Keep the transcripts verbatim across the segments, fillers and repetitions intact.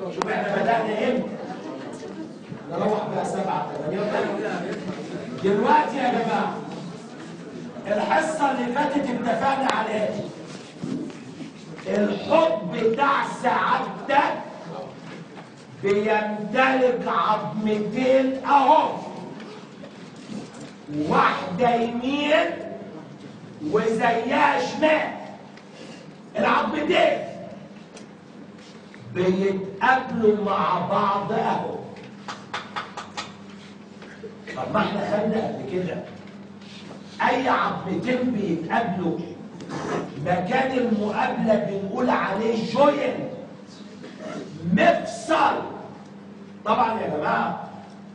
شوف احنا بدأنا امتى؟ نروح بقى سبعة ثمانية. دلوقتي يا جماعة الحصة اللي فاتت اتفقنا على ايه؟ الحب بتاع سعادتك بيمتلك عظمتين اهو، واحدة يمين وزيها شمال. العظمتين بيتقابلوا مع بعض اهو. طب ما احنا خدنا قبل كده اي عظمتين بيتقابلوا مكان المقابله بنقول عليه جوينت، مفصل. طبعا يا جماعه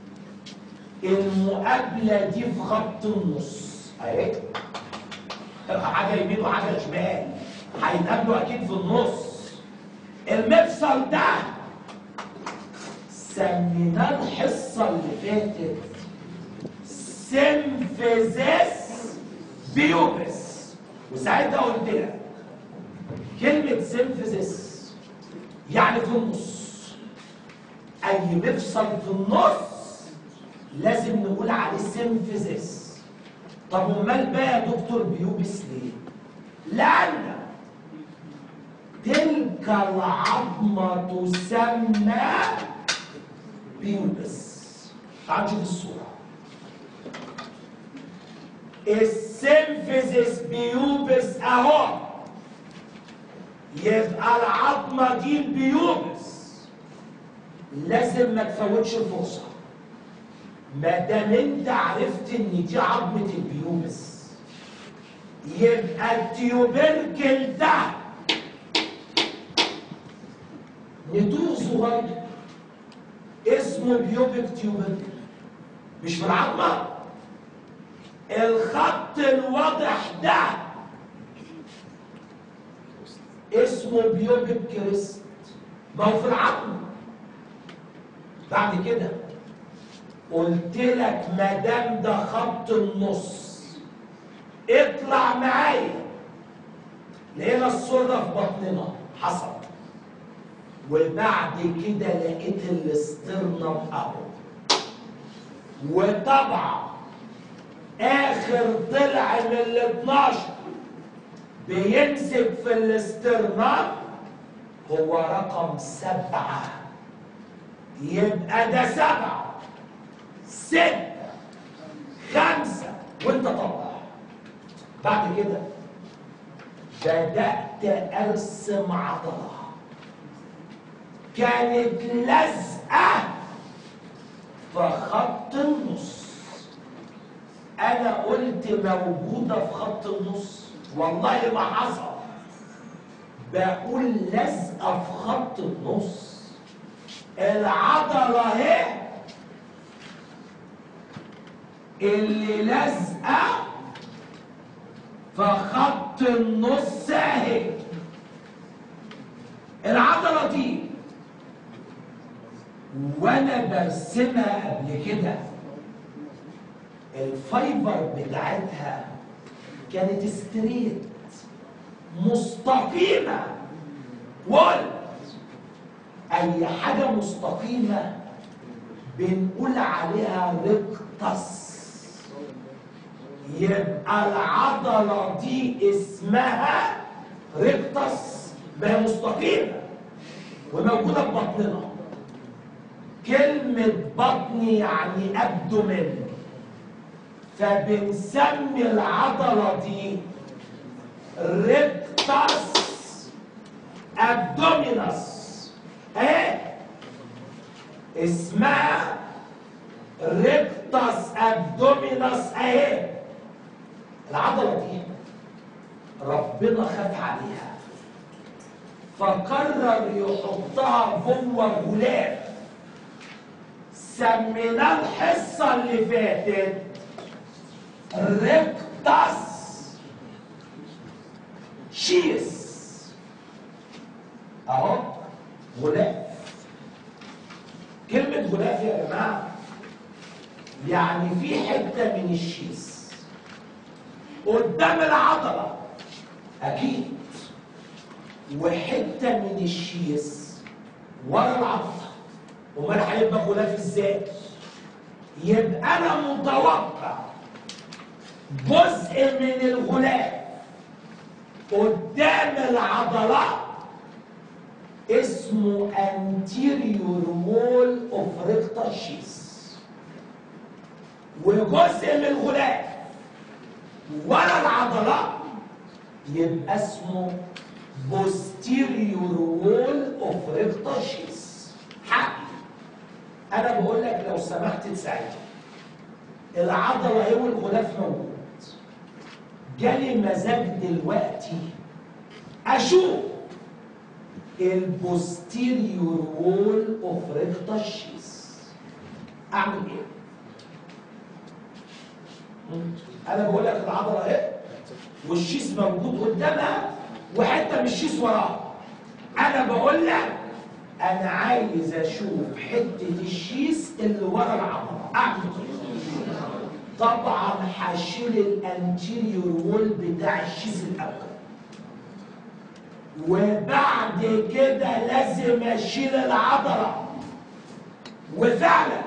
المقابله دي في خط النص اهي، حاجه يمين وحاجه شمال هيتقابلوا اكيد في النص. المفصل ده سميناه الحصه اللي فاتت سيمفيزيس بيوبس، وساعتها قلت لك كلمه سيمفيزيس يعني في النص. اي مفصل في النص لازم نقول عليه سيمفيزيس. طب امال بقى يا دكتور بيوبس ليه؟ لان تلك العظمه تسمى بيوبس. تعال نشوف الصوره. السيمفيزيس بيوبس اهو، يبقى العظمه دي البيوبس. لازم ما تفوتش الفرصه. ما دام انت عرفت ان دي عظمه البيوبس يبقى التيوبركل ده نتوء صغير اسمه بيوبك تيوبركل، مش في العظمه. الخط الواضح ده اسمه بيوبك كريست، ما هو في العظم. بعد كده قلت لك ما دام ده خط النص اطلع معايا. لقينا الصوره في بطننا حصل، وبعد كده لقيت الاسترنم اهو. وطبعا اخر ضلع من ال اتناشر بيمسك في الاسترنم هو رقم سبعة. يبقى ده سبعة ستة خمسة وانت طلع. بعد كده بدأت ارسم عضلة كانت لازقة في خط النص. انا قلت موجودة في خط النص، والله ما حصل. بقول لازقة في خط النص. العضلة اهي اللي لازقة في خط النص اهي. العضلة دي وانا برسمها قبل كده الفايبر بتاعتها كانت ستريت مستقيمة. قلت اي حاجة مستقيمة بنقول عليها ريكتس. يبقى العضلة دي اسمها ريكتس، ما هي مستقيمة وموجودة في بطننا. كلمة بطني يعني ابدومين، فبنسمي العضلة دي ريكتس ابدومينس اهي. اسمها ريكتس ابدومينس اهي. العضلة دي ربنا خاف عليها فقرر يحطها جوه الغلاف. سميناه الحصة اللي فاتت ريكتس شيس اهو. غلاف. كلمة غلاف يا جماعة يعني في حتة من الشيس قدام العضلة أكيد، وحتة من الشيس ورا العضله. امال هيبقى غلاف ازاي؟ يبقى انا متوقع جزء من الغلاف قدام العضلات اسمه anterior wall of rectus sheath، وجزء من الغلاف ورا العضلات يبقى اسمه posterior wall of rectus sheath. حق انا بقول لك لو سمحت تساعدني، العضله ايه والغلاف موجود، جالي مزاج دلوقتي اشوف البوستيريور وول اوف ريكتس شيث، اعمل ايه؟ انا بقول لك العضله اهي والشيث موجود قدامها وحته من الشيث وراها. انا بقول لك انا عايز اشوف حته الشيث اللي ورا العضله، اعمل ايه؟ طبعا هشيل الانتيريور وول بتاع الشيث الاول، وبعد كده لازم اشيل العضله. وفعلا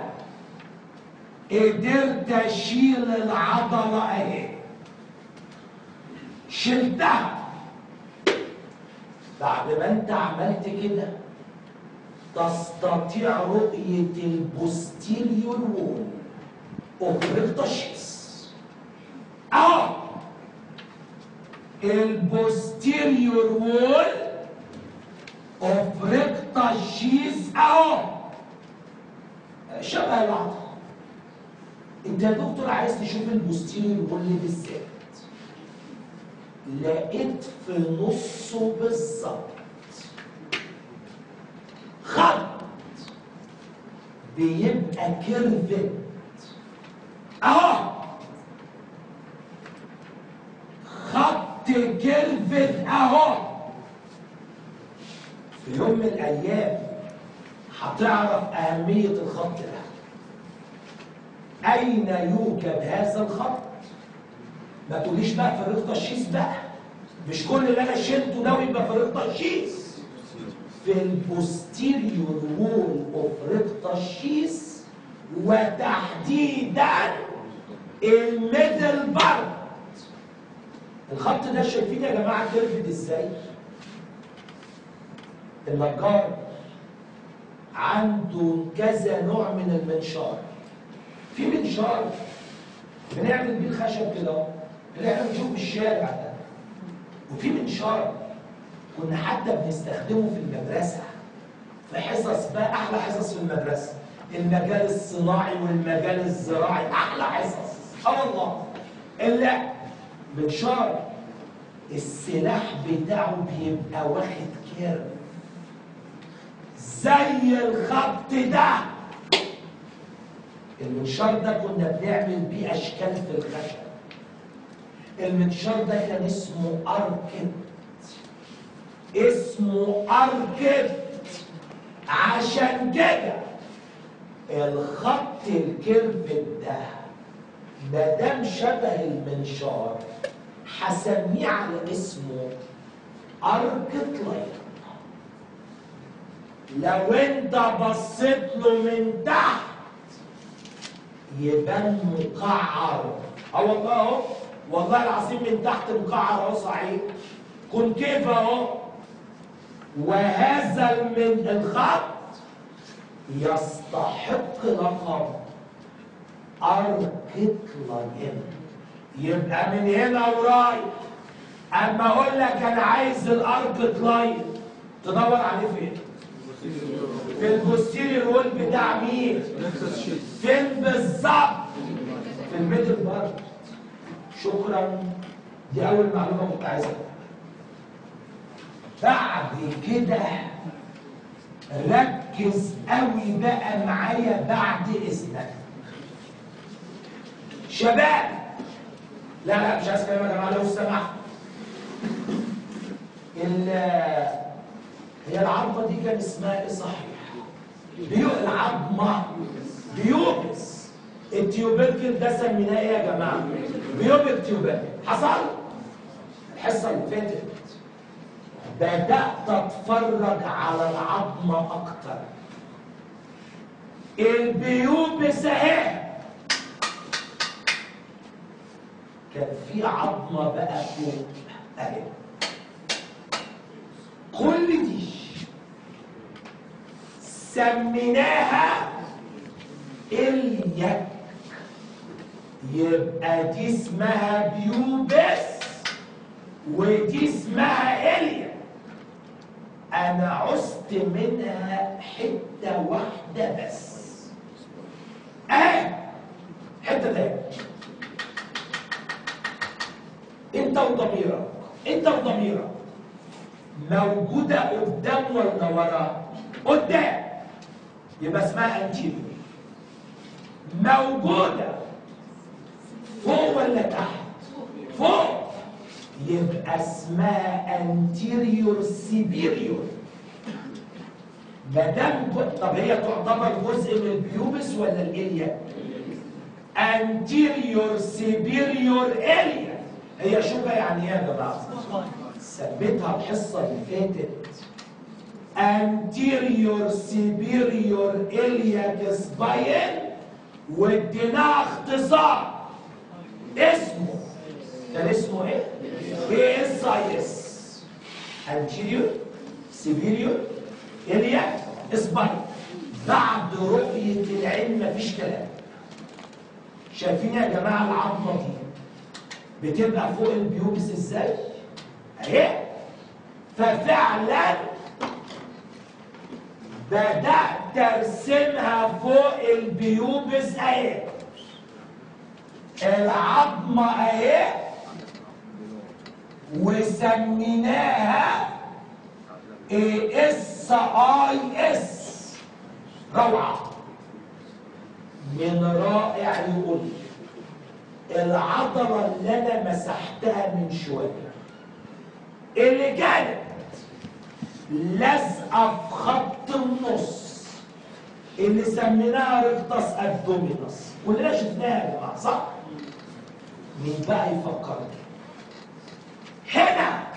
قدرت اشيل العضله اهي، شلتها. بعد ما انت عملت كده تستطيع رؤيه البوستيريور وول اوف ريكتس شيث اهو. البوستيريور وول اوف ريكتس شيث اهو، شبه العضله. انت يا دكتور عايز تشوف البوستيريور وول بالذات، لقيت في نصه بالظبط خط بيبقى كيرفت اهو، خط كيرفت اهو. في يوم من الايام هتعرف اهميه الخط ده. اين يوجد هذا الخط؟ ما تقوليش بقى في ريكتس شيث بقى، مش كل اللي انا شلته ده ويبقى في ريكتس شيث. في البوستيريور وول اوف ريكتس شيث، وتحديدا الميدل بارت. الخط ده شايفين يا جماعه كيرفد ازاي؟ النجار عنده كذا نوع من المنشار. في منشار بنعمل بيه الخشب كده اللي احنا بنشوفه في الشارع ده، وفي منشار كنا حتى بنستخدمه في المدرسه في حصص بقى، احلى حصص في المدرسه، المجال الصناعي والمجال الزراعي، احلى حصص. اه والله. الا منشار السلاح بتاعه بيبقى واخد كيرف زي الخط ده. المنشار ده كنا بنعمل بيه اشكال في الخشب. المنشار ده كان اسمه اركت، اسمه اركت. عشان كده الخط الكيرفت ده ما دام شبه المنشار هسميه على اسمه اركت لاين. لو انت بصيت له من تحت يبان مقعر. اه والله اهو، والله العظيم من تحت مقعر اهو، صحيح كونكيف اهو. وهذا من الخط يستحق لقب اركت لاين. يبقى من هنا ورايح اما اقول لك انا عايز الاركت لاين تدور عليه فين؟ في البوستيريور وول بتاع مين؟ فين بالظبط؟ في الميدل بارت. شكرا، دي اول معلومه كنت عايزها. بعد كده ركز قوي بقى معايا بعد اذنك شباب. لا لا مش عايز كلام يا جماعه لو سمحت. هي العظمه دي كان اسمها ايه صحيح؟ بيو العظمه بيوبس. التيوبركل ده سميناه ايه يا جماعه؟ بيوبك تيوبركل. حصل الحصه اللي فاتت بدأت اتفرج على العظمة اكتر. البيوبس اهي، كان في عظمة بقى فوق اهي. كل دي سميناها اليك، يبقى دي اسمها بيوبس ودي اسمها اليك. انا عزت منها حته واحده بس اهي، حته تاني. انت وضميرك، انت وضميرك موجوده قدام ولا ورا؟ قدام، يبقى اسمها انتيريور. موجوده فوق ولا تحت؟ فوق، يبقى اسمها انتيريور سيبيريور. ما دام طب هي تعتبر جزء من البيوبس ولا الاليا؟ انتيريور سيبيريور اليا. هي شوفها يعني ايه يا جماعه؟ ثبتها الحصه اللي فاتت. anterior superior iliac spine واديناها اختصار اسمه، كان اسمه ايه؟ اي اس اي اس. anterior superior iliac spine. بعد رؤيه العين مفيش كلام. شايفين يا جماعه العظمه دي بتبقى فوق البيوبس ازاي؟ اهي. ففعلا بدأت ارسمها فوق البيوبس اهي. العظمة اهي وسميناها اي اس اي اس. روعة. من رائع يقول العضلة اللي انا مسحتها من شوية اللي كانت لازقه في خط النص اللي سميناها ريكتس ابدومينس، كلنا شفناها يا جماعه صح؟ مين بقى يفكرني؟ هنا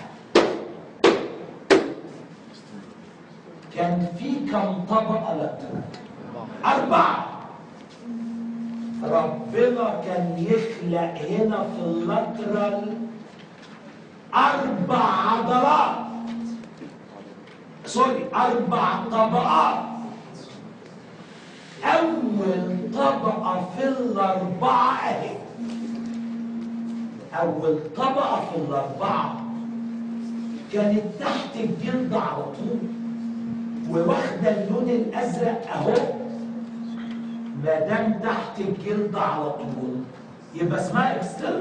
كان في كم طبقه لاترال؟ أربعة. ربنا كان يخلق هنا في اللاترال أربع عضلات، سوري أربع طبقات. أول طبقة في الأربعة أهي. أول طبقة في الأربعة كانت تحت الجلد على طول وواخدة اللون الأزرق أهو. ما دام تحت الجلد على طول يبقى اسمها اكسترنال.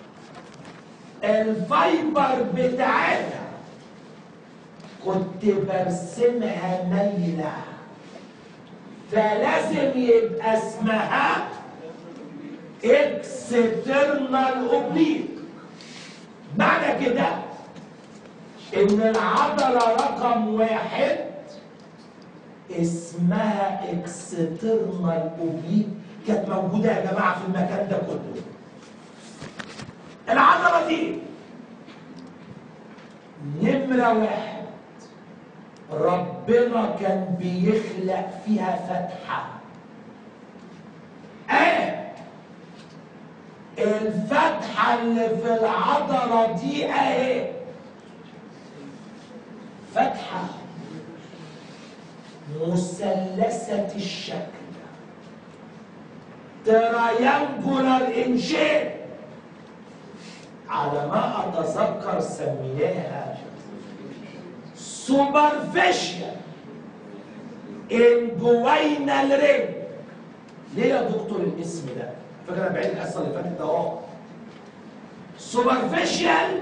الفايبر بتاعتها كنت برسمها مايلة، فلازم يبقى اسمها اكسترنال اوبليك. معنى كده ان العضلة رقم واحد اسمها اكسترنال اوبليك، كانت موجودة يا جماعة في المكان ده كله. العضلة دي نمرة واحد ربنا كان بيخلق فيها فتحة. ايه الفتحة اللي في العضلة دي؟ اهي فتحة مثلثة الشكل، تراينجولار ان شيب. على ما اتذكر سميناها سوبرفيشال انجوينال رينج. ليه يا دكتور الاسم ده؟ فاكر انا بعيد الحصه اللي فاتت اهو. سوبرفيشال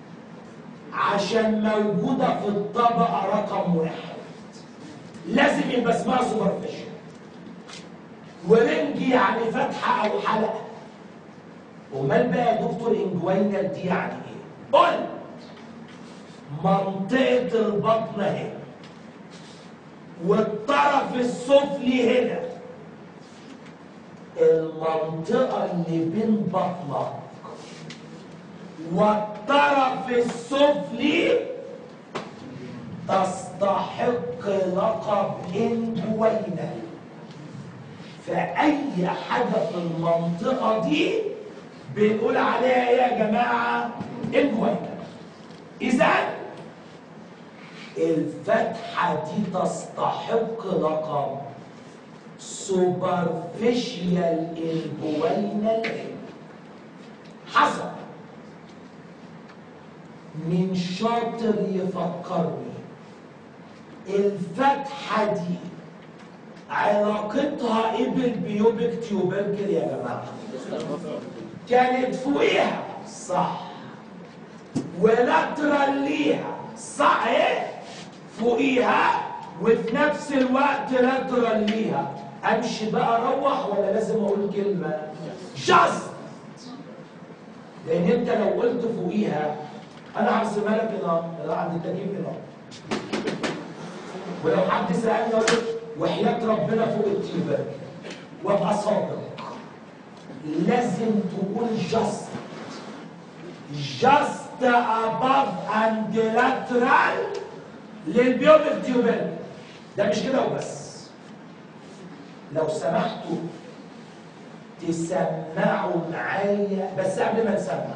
عشان موجوده في الطبقه رقم واحد، لازم يبقى اسمها سوبرفيشال. ورينج يعني فتحه او حلقه. امال بقى يا دكتور انجوينال دي يعني ايه؟ قول. منطقه البطن هنا والطرف السفلي هنا، المنطقه اللي بين بطنك والطرف السفلي تستحق لقب انجوينال. فأي حاجة في المنطقة دي بنقول عليها ايه يا جماعة؟ انجوينال. إذا الفتحة دي تستحق لقب سوبرفيشيال انجوينال. حسب من شاطر يفكرني، الفتحة دي علاقتها ايه بالبيوبك تيوبركل يا جماعة؟ كانت فوقيها صح، ولاترال ليها صح، ايه؟ فوقيها وفي نفس الوقت لاترال ليها. امشي بقى اروح ولا لازم اقول كلمة؟ جاست، لان انت لو قلت فوقيها انا هرسمها لك هنا، انا عند التكييف هنا، ولو حد سالني اقول وحياة ربنا فوق التيوبر وابقى صادق، لازم تقول جاست جاست above and lateral للبيوبك تيوبر. ده مش كده وبس، لو سمحتوا تسمعوا معايا بس قبل ما نسمع.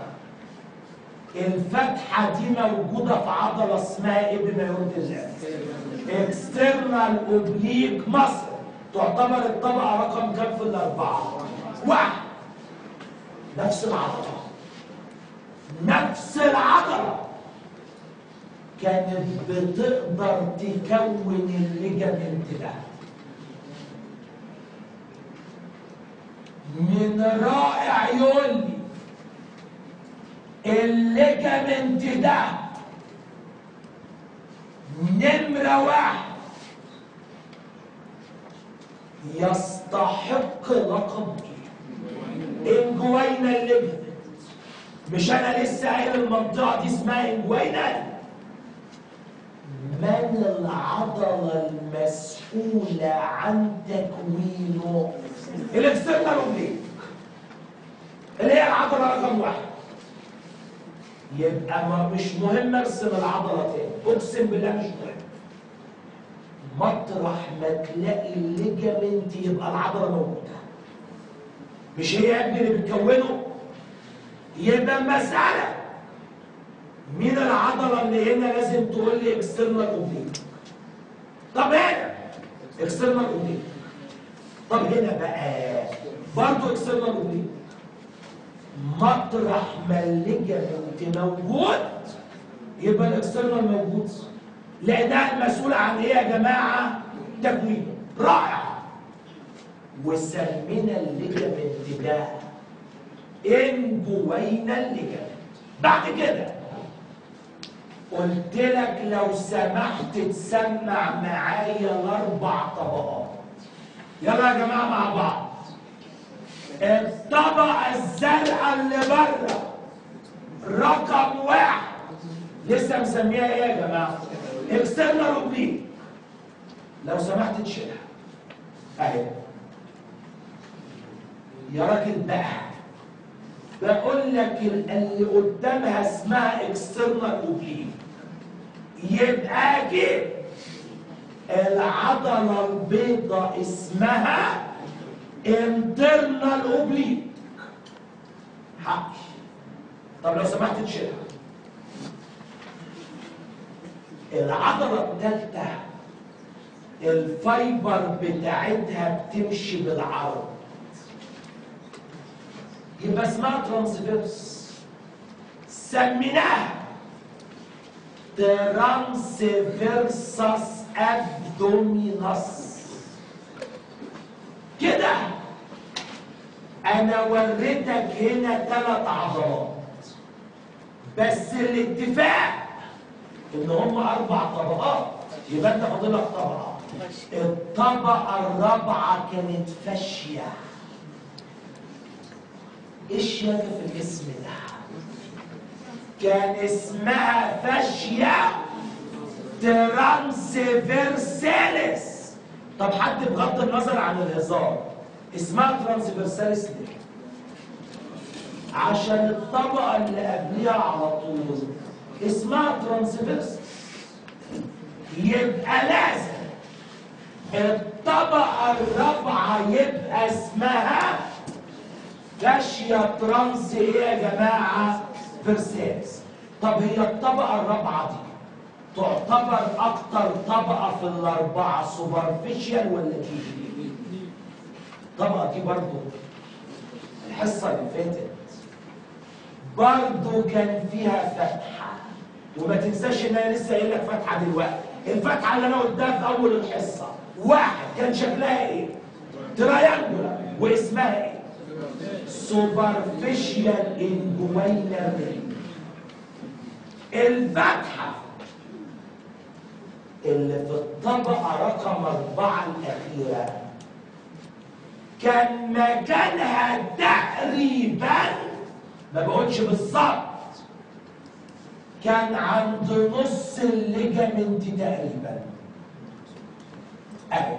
الفتحة دي موجودة في عضلة اسمها ايه بما يرضي الله؟ اكسترنال اوبليك ماسل. تعتبر الطبقة رقم كام في الأربعة؟ واحد. نفس العضلة نفس العضلة كانت بتقدر تكون الليجامنت ده. من رائع يقول لي الليجامنت ده نمرة واحد يستحق لقب انجوينال ليجامنت. مش انا لسه قايل المنطقة دي اسمها انجوينال؟ من العضلة المسؤولة عن تكوينه؟ الاكسترنال اوبليك، اللي هي العضلة رقم واحد. يبقى ما مش مهم ارسم العضلة تاني، اقسم بالله مش مهم. مطرح ما تلاقي الليجامنت يبقى العضلة موجودة. مش هي يا ابني اللي بتكونه؟ يبقى مسألة مين العضلة اللي هنا لازم تقول لي اكسترنال اوبليك. طب هنا اكسترنال اوبليك، طب هنا بقى برضه اكسترنال اوبليك. مطرح ما الليجامنت موجود يبقى الاكسترنال موجود، لانها المسؤولة عن ايه يا جماعة؟ تكوينه. رائع. وسمينا الليجامنت ده انجوينال ليجامنت. بعد كده قلت لك لو سمحت تسمع معايا الاربع طبقات. يلا يا جماعه مع بعض. الطبقه الزرقاء اللي بره رقم واحد لسه مسميها ايه يا جماعه؟ اكسترنال اوبليك. لو سمحت تشيلها اهي يا راجل بقى. بقول لك اللي قدامها اسمها اكسترنال اوبليك، يبقى اكيد العضله البيضاء اسمها انترنال اوبليك. حقي. طب لو سمحت تشيلها. العضله الثالثه الفايبر بتاعتها بتمشي بالعرض، يبقى اسمها ترانسفيرس. سميناها ترانسفيرسس ابدومينس. كده انا وريتك هنا ثلاث عضلات، بس الاتفاق ان هم اربع طبقات، يبقى انت فاضلك طبقه. الطبقه الرابعه كانت فاشيه. ايش يا في الاسم ده؟ كان اسمها فاشيا ترانسفيرساليس. طب حد بغض النظر عن الهزار اسمها ترانسفيرساليس ليه؟ عشان الطبقه اللي قبليها على طول اسمها ترانسفيرس. يبقى لازم الطبقة الرابعة يبقى اسمها فاشيا ترانس ايه يا جماعة؟ فيرسالس. طب هي الطبقة الرابعة دي تعتبر أكتر طبقة في الأربعة سوبرفيشال ولا دي؟ الطبقة دي برضه الحصة اللي فاتت برضه كان فيها فتحة، وما تنساش إن أنا لسه قايل لك فتحة دلوقتي. الفتحة اللي أنا قلتها في أول الحصة واحد كان شكلها إيه؟ تراينجولار، واسمها إيه؟ سوبرفيشال انجوينال رينج. الفتحة اللي في الطبقة رقم أربعة الأخيرة كان مكانها تقريبا، ما بقولش بالظبط، كان عند نص الليجامنت تقريبا. أهي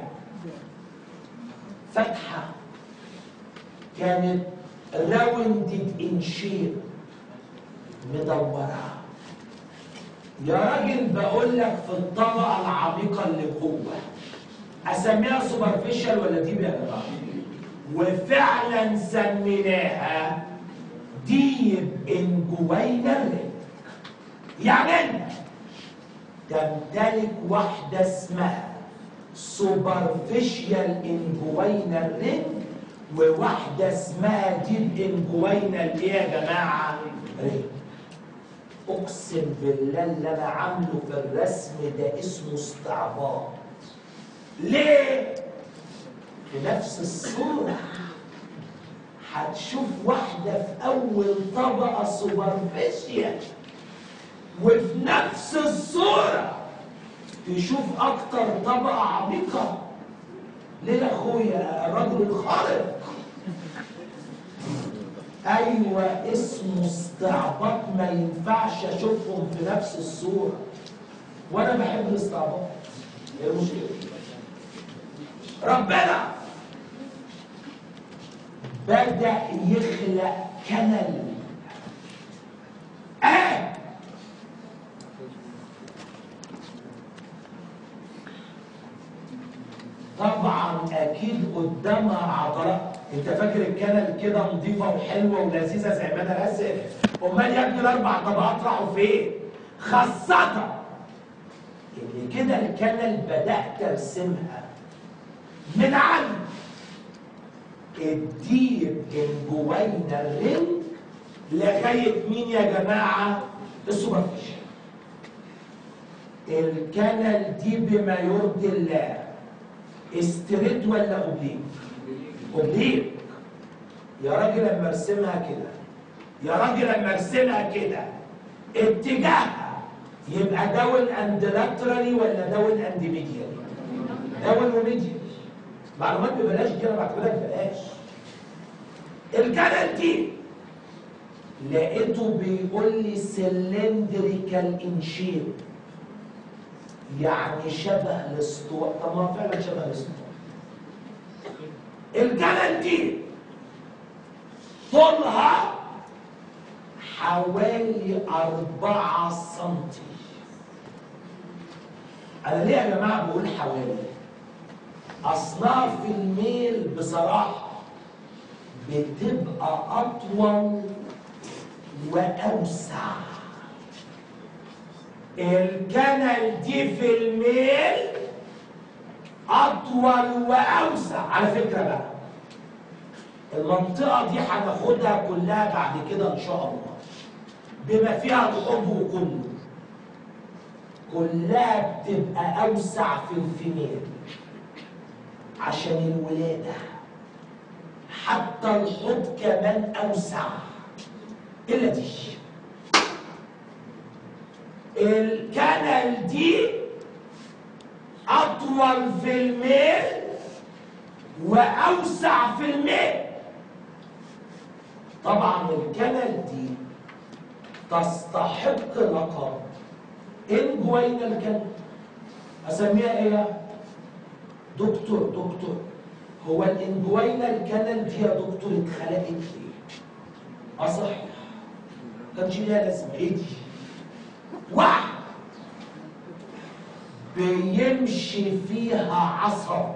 فتحة كانت راوندد ان شيب، مدورة. يا راجل بقول لك في الطبقة العميقة اللي جوه اسميها سوبرفيشال ولا ديب يا جماعة؟ وفعلا سميناها ديب انجوينال رينج. يعني انت تمتلك واحدة اسمها سوبرفيشال انجوينال رينج، وواحدة اسمها ديب انجوينال ايه يا جماعة؟ رينج. اقسم بالله اللي انا عامله في الرسم ده اسمه استعباط. ليه؟ في نفس الصورة هتشوف واحدة في أول طبقة سوبرفيشال، وفي نفس الصورة تشوف أكتر طبقة عميقة. ليه يا أخويا الرجل الخارق؟ أيوة اسمه استعباط، ما ينفعش أشوفهم في نفس الصورة، وأنا بحب الاستعباط. إيه المشكلة؟ ربنا بدأ يخلق كنل. آه طبعا أكيد قدامها عضلات. أنت فاكر الكنل كده نظيفة وحلوة ولذيذة زي ما أنا راسم؟ أمال يا ابني الأربع طبقات راحوا فين؟ خاصة إن كده الكنل بدأت أرسمها من عند الديب انجوينال رينج لغايه مين يا جماعه؟ السوبرفيشال. الكنل دي بما يرضي الله استريت ولا اوبليك؟ اوبليك. يا راجل لما ارسمها كده، يا راجل لما ارسمها كده اتجاهها يبقى داون اند لاترالي ولا داون اند ميديال؟ داون وميديال. معلومات ببلاش دي انا بعتبرها ببلاش. الكنل دي لقيته بيقول لي سلندريكال ان شيب، يعني شبه الاسطوع. طب ما فعلا شبه الاسطوع. الكنل دي طولها حوالي أربعة سنتي. أنا ليه يا جماعة بقول حوالي؟ أصناف الميل بصراحة بتبقى أطول وأوسع. الكنل دي في الميل أطول وأوسع. على فكرة بقى المنطقة دي هناخدها كلها بعد كده إن شاء الله بما فيها الحب كله. كلها بتبقى أوسع في الفيميل عشان الولادة. حتى الحوض كمان أوسع إلا دي. الكنل دي أطول في الميل وأوسع في الميل. طبعا الكنل دي تستحق لقب انجوينال كنل. أسميها إيه؟ دكتور دكتور هو الانجوينال كانال دي يا دكتور اتخلقت ليه؟ اه صحيح. كانش ليها لازمه. ايه دي؟ واحد بيمشي فيها عصب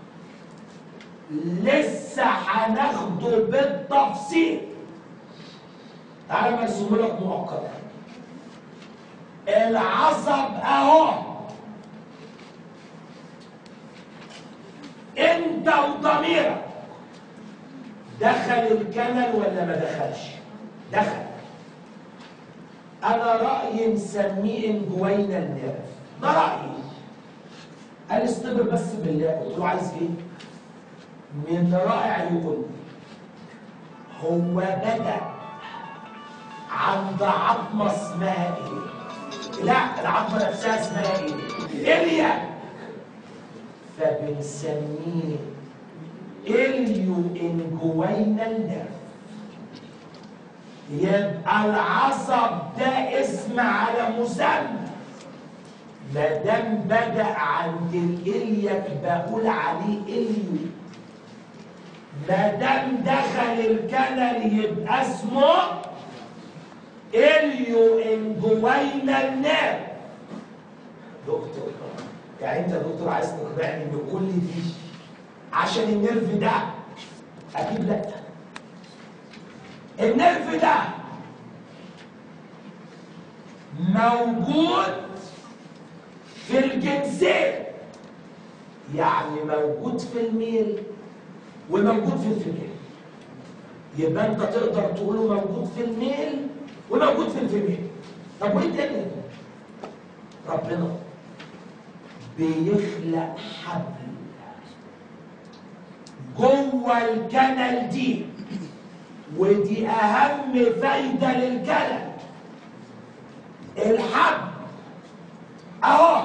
لسه هناخده بالتفصيل. تعالى مرسوم لك مؤقتا. العصب اهو، انت وضميرك دخل الكنل ولا ما دخلش؟ دخل. انا رايي نسميه انجوينال نيرف، ده رايي. قال اصطبر بس بالله. قلت له عايز ايه؟ من رائع يقول هو بدا عند عظمه اسمها ايه؟ لا، العظمه نفسها اسمها ايه؟ اليا. فبنسميه اليو انجوينال نيرف. يبقى العصب ده اسم على مسمى. ما دام بدا عند الالياك بقول عليه اليو. ما دام دخل الكنل يبقى اسمه اليو انجوينال نيرف. دكتور، يعني انت يا دكتور عايز تقنعني ان كل دي عشان النيرف ده؟ اكيد لا. النيرف ده موجود في الجنسين، يعني موجود في الميل وموجود في الفيميل. يبقى انت تقدر تقوله موجود في الميل وموجود في الفيميل. طب وايه تاني؟ ربنا بيخلق حبل جوه الكنل دي، ودي اهم فايده للكلام. الحبل اهو،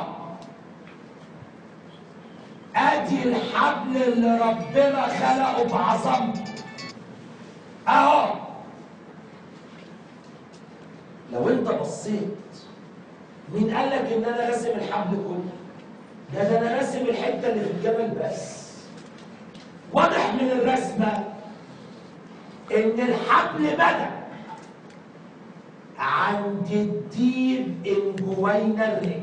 ادي الحبل اللي ربنا خلقه بعظمته اهو. لو انت بصيت، مين قال لك ان انا راسم الحبل كله؟ ده ده انا راسم الحته اللي في الجبل بس. واضح من الرسمه ان الحبل بدا عند الديب انجوينال رينج،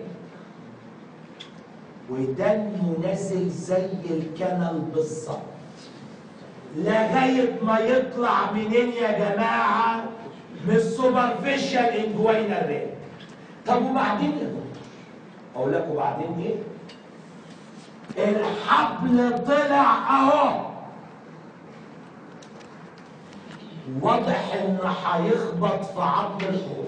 ودمه نازل زي الكنل بالظبط لغايه ما يطلع منين يا جماعه؟ من السوبرفيشال انجوينال رينج. طب وبعدين يا دكتور؟ اقول لك وبعدين ايه؟ الحبل طلع اهو، واضح ان هيخبط في عظم الحوض،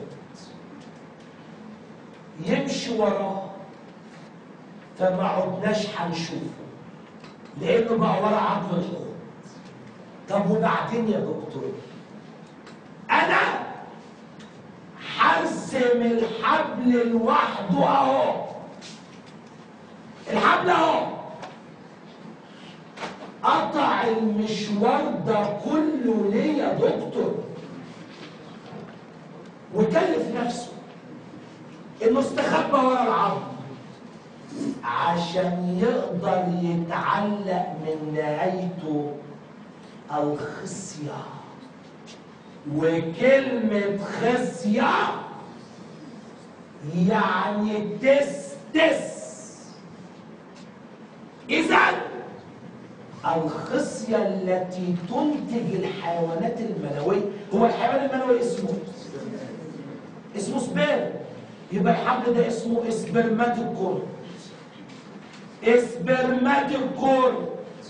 يمشي وراه، فما عدناش هنشوفه لانه بقى ورا عظم الحوض. طب وبعدين يا دكتور؟ انا هرسم الحبل لوحده اهو. الحبل اهو قطع المشوار ده كله ليه يا دكتور؟ وكلف نفسه انه استخبى ورا العظم عشان يقدر يتعلق من نهايته الخصيه. وكلمه خصيه يعني تس تس. اذا الخصيه التي تنتج الحيوانات المنويه، هو الحيوان المنوي اسمه اسمه سبيرم، يبقى الحبل ده اسمه اسبرماتيك كورد. اسبرماتيك كورد.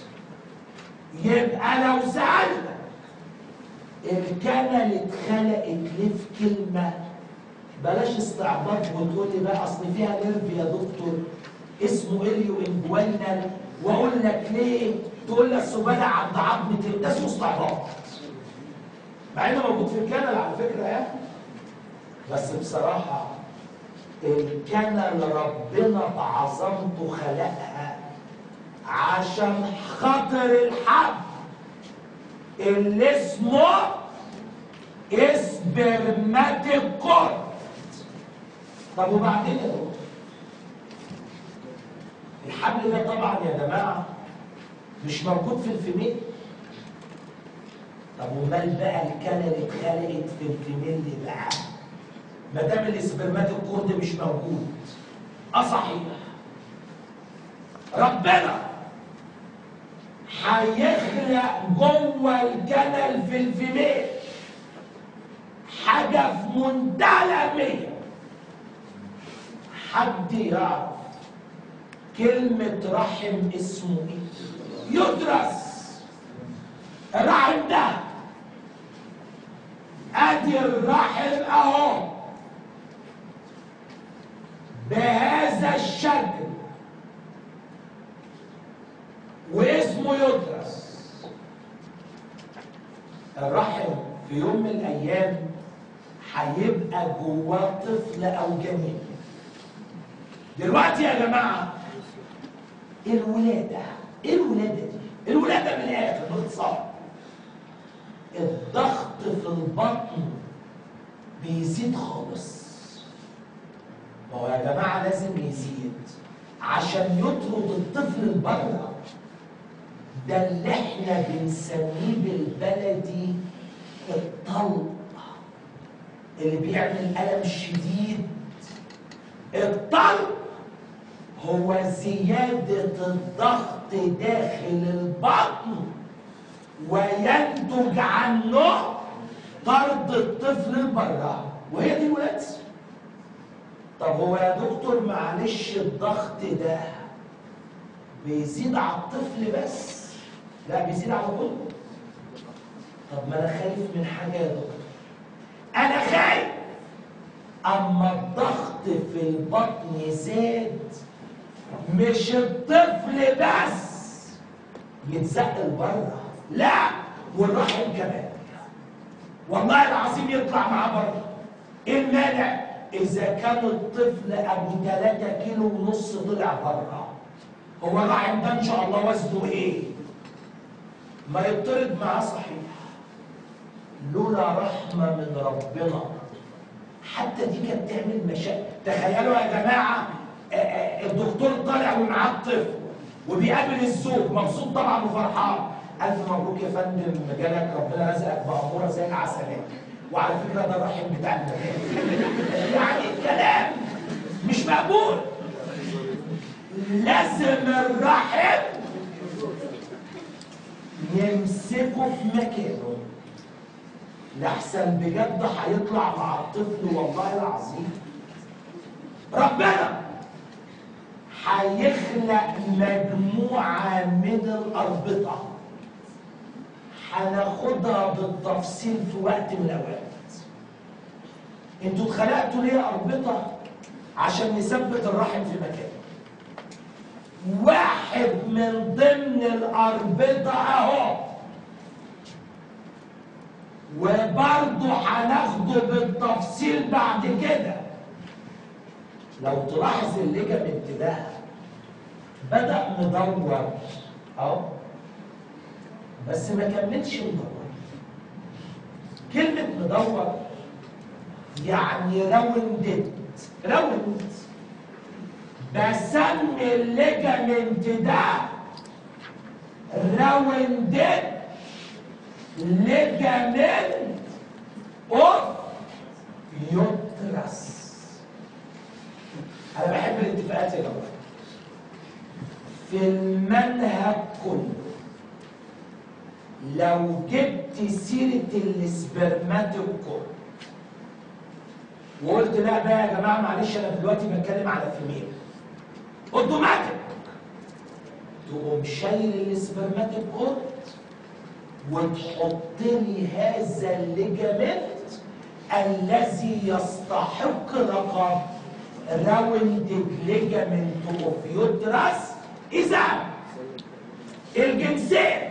يبقى لو سألنا الكنل اتخلقت ليه في كلمه، بلاش استعباط وتقول لي بقى اصل فيها نيرف يا دكتور اسمه اليو انجوينال، واقول لك ليه تقول لي اصل بدا عند عظمه. ده اسمه استعباط، مع انه موجود في الكنل على فكره يعني. بس بصراحه الكنل ربنا بعظمته خلقها عشان خاطر الحبل اللي اسمه اسبرماتيك كورد. طب وبعدين يا دكتور؟ الحبل ده طبعا يا جماعه مش موجود في الفيميل. طب ومال بقى الكنل اتخلقت في الفيميل دي بقى؟ ما دام الاسبرماتيك كورد مش موجود. اه صحيح، ربنا هيخلق جوه الجنل في الفيميل حاجه في منتهى الاهميه. حد يعرف كلمه رحم اسمه ايه؟ يدرس. الرحم ده ادي الرحم اهو بهذا الشكل واسمه يدرس. الرحم في يوم من الايام هيبقى جواه طفل او جنين. دلوقتي يا جماعه الولاده، ايه الولاده دي؟ الولاده من الاخر باختصار الضغط في البطن بيزيد خالص. ما هو يا جماعه لازم يزيد عشان يطرد الطفل لبره. ده اللي احنا بنسميه بالبلدي الطلق اللي بيعمل ألم شديد. الطلق هو زيادة الضغط داخل البطن وينتج عنه طرد الطفل لبره، وهي دي الولادة. طب هو يا دكتور معلش الضغط ده بيزيد على الطفل بس؟ لا، بيزيد على كله. طب ما انا خايف من حاجه يا دكتور. انا خايف اما الضغط في البطن زاد مش الطفل بس يتزق لبره، لا والرحم كمان. والله العظيم يطلع معاه بره. ايه المانع اذا كان الطفل ابو ثلاثة كيلو ونص طلع بره؟ هو الرحم ده ان شاء الله وزنه ايه؟ ما يطرد معاه صحيح. لولا رحمه من ربنا حتى دي كانت تعمل مشاكل. تخيلوا يا جماعه الدكتور طالع ومعاه الطفل وبيقابل الزوج مبسوط طبعا وفرحان. الف مبروك يا فندم، جالك ربنا رزقك باموره زي العسلات، وعلى فكره ده الرحم بتاع المكان. يعني الكلام مش مقبول. لازم الرحم يمسكه في مكانه، لحسن بجد هيطلع مع الطفل والله العظيم. ربنا هيخلق مجموعة من الأربطة هناخدها بالتفصيل في وقت من الأوقات. انتوا اتخلقتوا ليه أربطة؟ عشان نثبت الرحم في مكانه. واحد من ضمن الأربطة أهو، وبرضه هناخده بالتفصيل بعد كده. لو تلاحظ الليجامنت ده بدأ مدور اهو بس ما كملش مدور. كلمة مدور يعني راوندد. راوند. بسمي الليجامنت ده راوندد ليجامنت اوف يوترس. انا بحب الاتفاقات يا جماعه. في المنهج كله لو جبت سيره السبرماتوكور وقلت لا بقى يا جماعه معلش انا دلوقتي بتكلم على فيميل، اوتوماتيك تقوم شايل السبرماتوكور وتحط لي هذا الليجامنت الذي يستحق لقب راوندد ليجامنت اوف يوترس. اذا الجنسين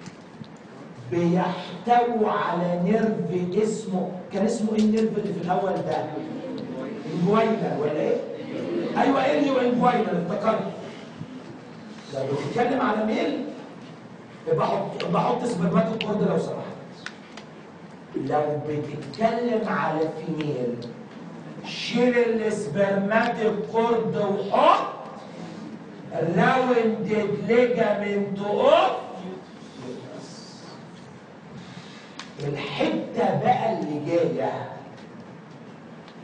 بيحتوي على نيرف اسمه، كان اسمه ايه النيرف اللي في الاول ده؟ انجوينال ولا ايه؟ ايوه اليو انجوينال، افتكرت. لو بتتكلم على ميل يبقى حط بحط سبرماتوكور ده لو سمحت. لو بتتكلم على فيميل شيل السبرماتوكور ده وحط راوندد ليجامنت اوف. الحته بقى اللي جايه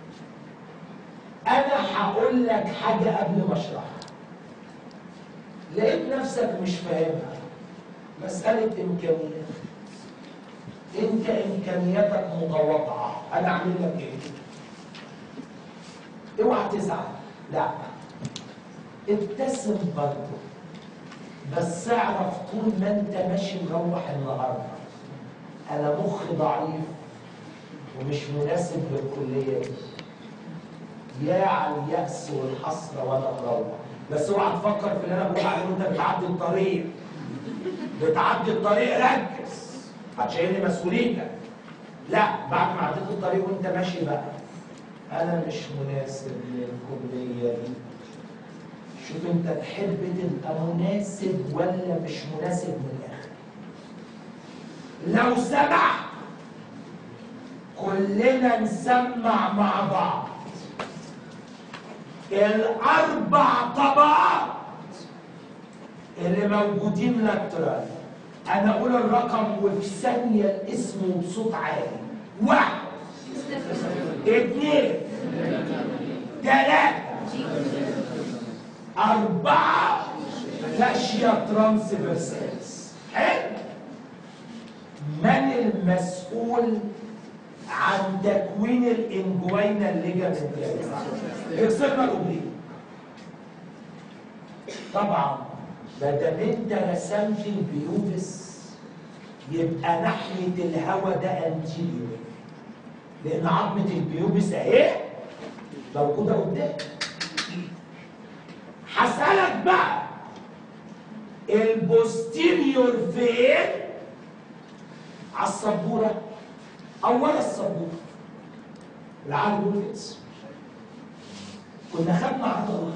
انا هقول لك حاجه قبل ما اشرحها. لقيت نفسك مش فاهمها، مسألة إمكانيات. أنت إمكانياتك متواضعة، أنا أعمل لك إيه؟ اوعى تزعل، لا ابتسم برضه، بس اعرف طول ما أنت ماشي مروح النهارده أنا مخي ضعيف ومش مناسب للكلية دي. يا على اليأس والحسرة وأنا مروح. بس اوعى تفكر في اللي أنا بقول عليه وأنت بتعدي الطريق. بتعدي الطريق ركز، هتشيلني مسؤوليتك. لا، بعد ما عديت الطريق وأنت ماشي بقى أنا مش مناسب للكلية دي. شوف أنت تحب تبقى مناسب ولا مش مناسب من الآخر. لو سمحت كلنا نسمع مع بعض الأربع طبقات اللي موجودين لاترال. أنا أقول الرقم وفي ثانية الاسم وبصوت عالي. واحد، اثنين، ثلاثة، أربعة، فاشيا ترانسفيرسالز. حلو. من المسؤول عن تكوين الانجوينال ليجامنت؟ اكسرنا الاوبليك. طبعا ما دام انت رسمت البيوبس يبقى ناحيه الهواء ده انتيريور، لان عظمه البيوبس اهي موجوده قدامك. هسألك بقى البوستيريور فين؟ على السبوره او ورا السبوره. العقل بيقول كده. كنا خدنا عضله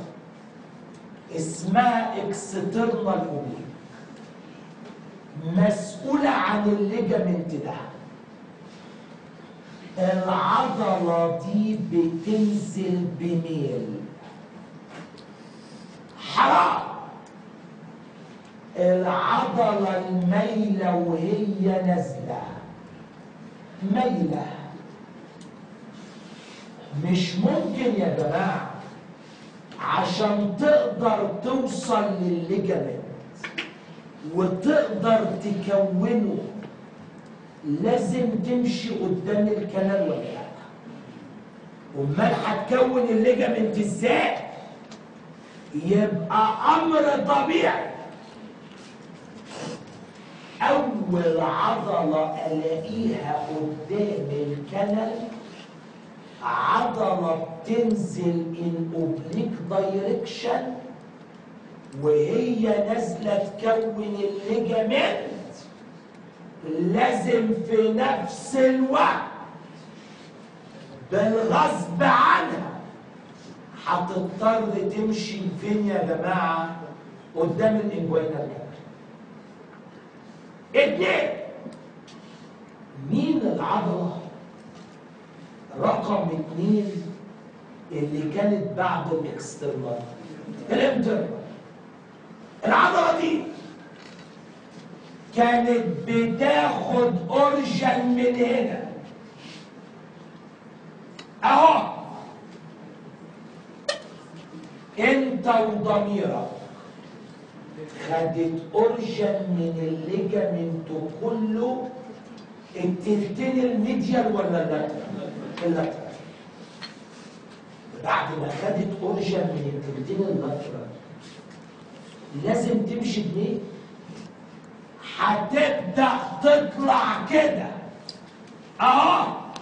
اسمها اكسترنال اوبليك مسؤوله عن الليجامنت ده. العضله دي بتنزل بميل. حرام العضله المايله وهي نازله مايله. مش ممكن يا جماعه عشان تقدر توصل للليجامنت وتقدر تكونه لازم تمشي قدام الكنال ولا لا؟ امال هتكون الليجامنت ازاي؟ يبقى امر طبيعي اول عضله الاقيها قدام الكنال عضله بتنزل ان اوبليك دايركشن وهي نازله تكون الليجامنت. لازم في نفس الوقت بالغصب عنها هتضطر تمشي فين يا جماعه؟ قدام الانجوينال كانال. اتنين، مين العضله رقم اتنين اللي كانت بعد الاكسترنال؟ الانترنال. العضله دي كانت بتاخد اورجن من هنا اهو. انت وضميرك خدت اورجن من الليجامنت كله. التلتين الميديال ولا اللاترال؟ اللاترال. بعد ما خدت اورجن من التلتين اللاترال لازم تمشي بمين؟ هتبدا تطلع كده اهو.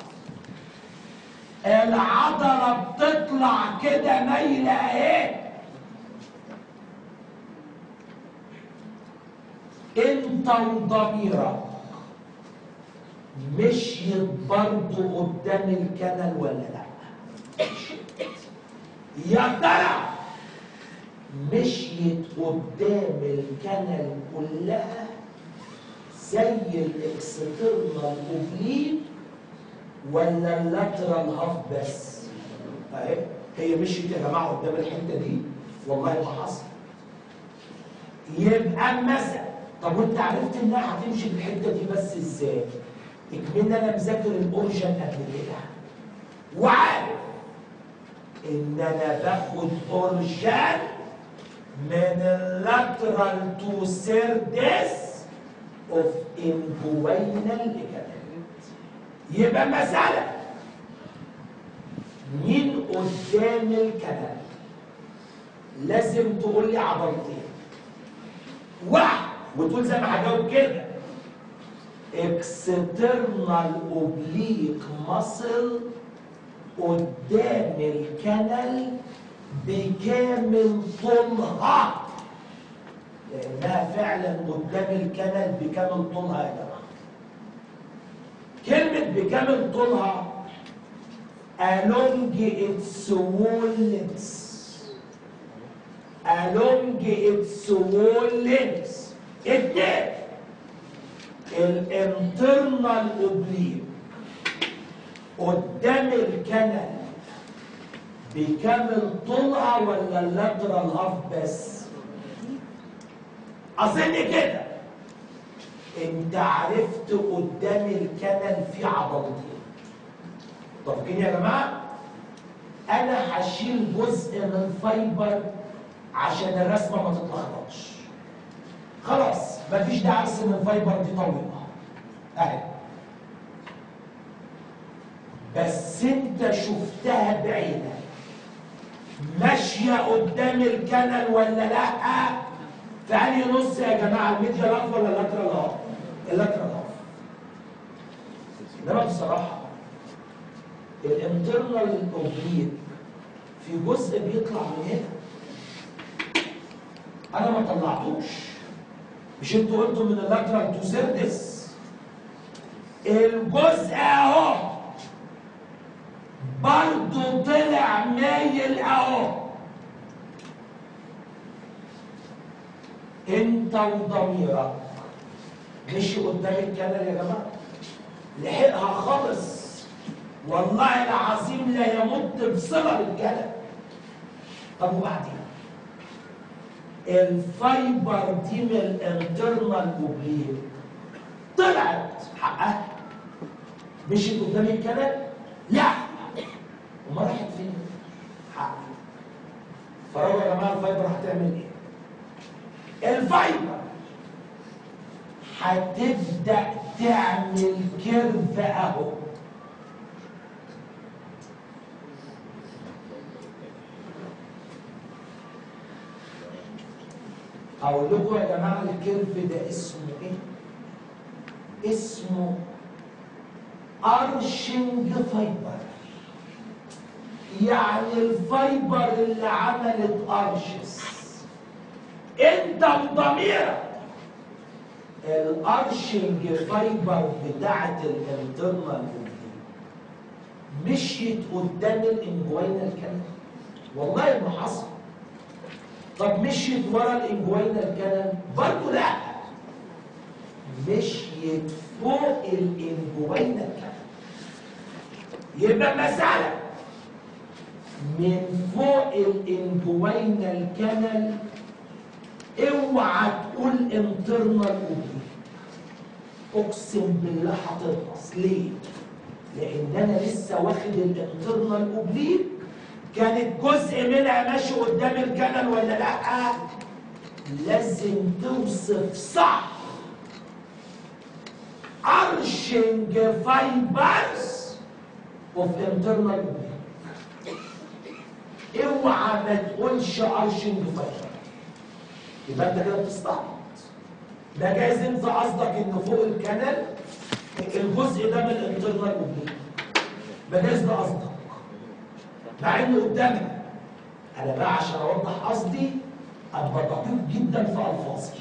العضله بتطلع كده مايله اهي. انت وضميرك مشيت برضه قدام الكنال ولا لا؟ يا ترى مشيت قدام الكنال كلها زي الاكسترنال اوبليك ولا اللاترال هاف بس؟ اهي هي مشيت يا جماعه قدام الحته دي والله ما حصل. يبقى مثلا طب وانت عرفت انها هتمشي بالحته دي بس ازاي؟ اكمن انا مذاكر الاورجن قبل كده وعارف ان انا باخد اورجن من اللاترال تو سيردس اوف انجوينال كانال. يبقى مسألة مين قدام الكنال؟ لازم تقول لي عضلتين. واحد وتقول زي ما هجاوب كده اكسترنال اوبليك ماسل قدام الكنال بكامل طولها، لانها فعلا قدام الكنال بكامل طولها يا جماعه. كلمه بكامل طولها along its wall length along its wall length. اتنين الانترنال اوبليك قدام الكنال بكامل طولها ولا اللاترال هاف بس؟ اظن كده انت عرفت قدام الكنال في عضلتين. متفقين يا جماعه؟ انا هشيل جزء من فايبر عشان الرسمه ما تتلخبطش. خلاص مفيش داعي ارسم الفايبر دي طويله اهي، بس انت شفتها بعينك ماشيه قدام الكنال ولا لا؟ في انهي نص يا جماعه؟ الميديا لاف ولا اللاترال هاف؟ اللاترال هاف. انما بصراحه الانترنال اوبليك في جزء بيطلع من هنا انا ما طلعتوش. مش انتوا قلتوا من اللاترال تو سيردس؟ الجزء اهو برضه طلع مايل اهو. انت وضميرك مشي قدام الكنال يا جماعه، لحقها خالص والله العظيم لا يمت بصله بالكنال. طب وبعدين الفايبر دي من الانترنال اوبليك طلعت حقها مشيت قدام الكنال؟ لا، وما راحت فين؟ حقها. فراجعوا يا جماعه الفايبر هتعمل ايه؟ الفايبر هتبدا تعمل كيرف اهو. اقول لكم يا جماعه الكيرف ده اسمه ايه؟ اسمه ارشنج فايبر. يعني الفايبر اللي عملت ارشس انت وضميرك. الارشنج فايبر بتاعت الانترنال مشيت قدام الانجوينال كانال، والله ما حصل. طب مشيت ورا الانجوينال كانال؟ برضه لا، مشيت فوق الانجوينال كانال. يبقى مسألة من فوق الانجوينال كانال. اوعى تقول انترنال اوبليك، اقسم بالله هتنقص. ليه؟ لان انا لسه واخد الانترنال اوبليك كانت جزء منها ماشي قدام الكنال ولا لا؟ لازم توصف صح ارشنج فايبرز اوف انترنال اوبليك. اوعى ما تقولش ارشنج فايبر، يبقى انت كده بتستعبط. ده جايز انت قصدك ان فوق الكنال الجزء ده من الانترنال اوبليك، ده جايز ده قصدك، مع انه قدامنا. انا بقى عشان اوضح قصدي ابقى دقيق جدا في الفاظي.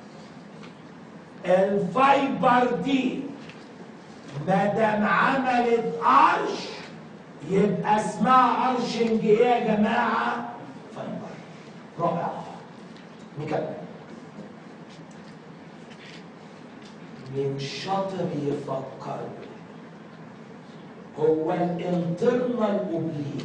الفايبر دي ما دام عملت ارش يبقى اسمها ارشنج ايه يا جماعه؟ فايبر. رائع. نكمل. من شاطر يفكر هو الانترنال اوبليك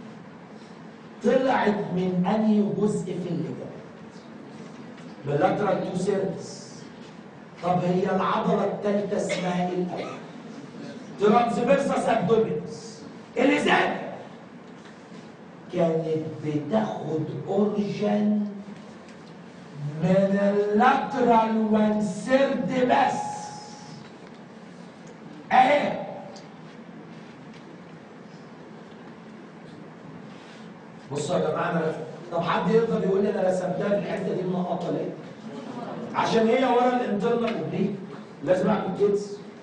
طلعت من انهي جزء في الليجامنت؟ من اللاترال تو سيرفس. طب هي العضله الثالثه اسمها ايه الاول؟ ترانسفيرسس ابدومينس. اللي زاد كانت بتاخد اورجن من اللاترال وانسرد بس اهي. بصوا يا جماعه انا طب حد يقدر يقول لي انا رسمتها في الحته دي منقطه ليه؟ عشان هي ورا الانترنال اوبليك لازم اعمل كده.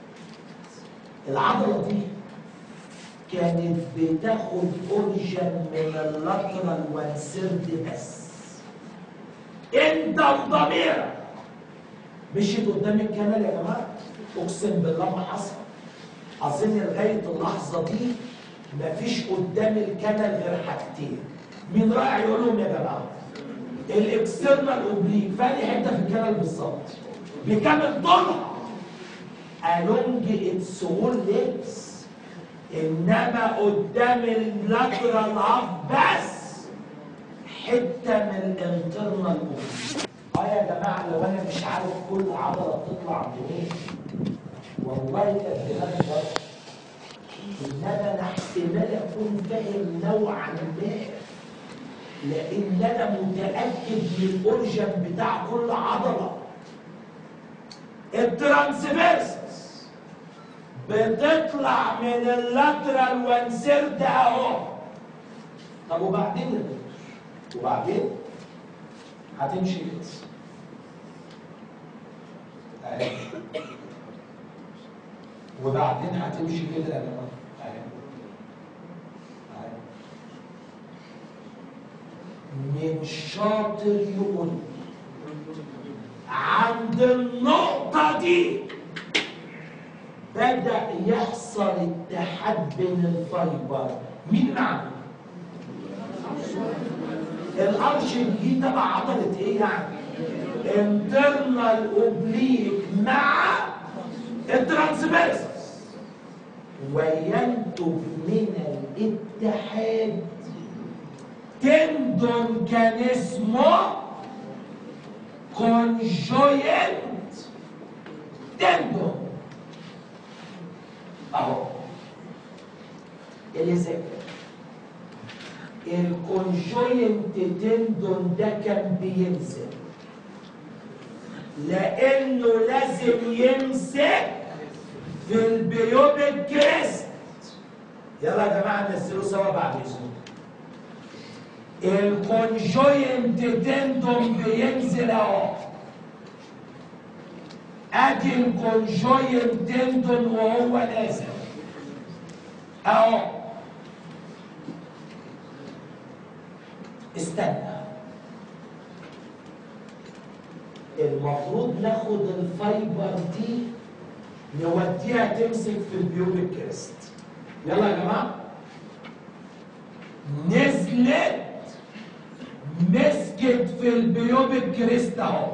العضله دي كانت بتاخد اوريجن من اللاترال وانسرد بس. انت وضميرك مشيت قدام الكنال يا جماعه، اقسم بالله ما حصل. اظن لغايه اللحظه دي مفيش قدام الكنال غير حاجتين. مين رايح يقول لهم يا جماعه؟ الاكسترنال اوبليك فاني حته في الكنال بالظبط بكامل طولها along its whole legs، انما قدام اللاترال هاف بس حته من الانترنال اوبليك. اه يا جماعه لو انا مش عارف كل عضله بتطلع منين والله كانت دماغي غلط، انما انا احتمال اكون فاهم نوعا ما، لان انا متاكد من الاورجن بتاع كل عضله. الترانسفيرسس بتطلع من اللاترال وانسرد اهو. طب وبعدين وبعدين هتمشي كده اهي، وبعدين هتمشي كده يا جماعه اهي اهي. من شاطر يقول عند النقطة دي بدأ يحصل اتحاد بين الفايبر. مين معنا؟ الارش دي تبع عضلة ايه يعني؟ انترنال اوبليك مع الترانسفيرسس، وينتج من الاتحاد تندون كان اسمه كونجوينت تندون اهو. اللي ذاكر الكونجوينت تندون ده كان بينزل لانه لازم يمسك في البيوبيك كريست. يلا يا جماعه ننزلوا سوا بعد اذنكم. الكونجوينت تندون بينزل اهو، ادي الكونجوينت تندون وهو نازل اهو. استنى، المفروض ناخد الفايبر دي نوديها تمسك في البيوبيك كريست. يلا يا جماعه، نزلت مسكت في البيوبيك كريست اهو.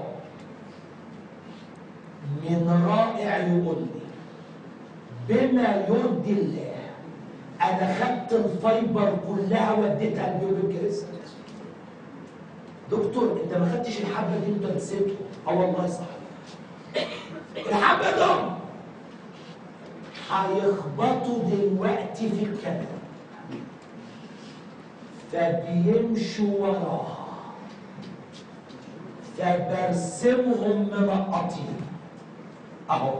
من رائع يقول لي بما يرضي الله انا خدت الفايبر كلها وديتها البيوبيك كريست. دكتور انت ما خدتش الحبه دي انت نسيتهم؟ اه والله صح. الحبه دول هيخبطوا دلوقتي في الكلام فبيمشوا وراها، فبرسمهم منقطين اهو.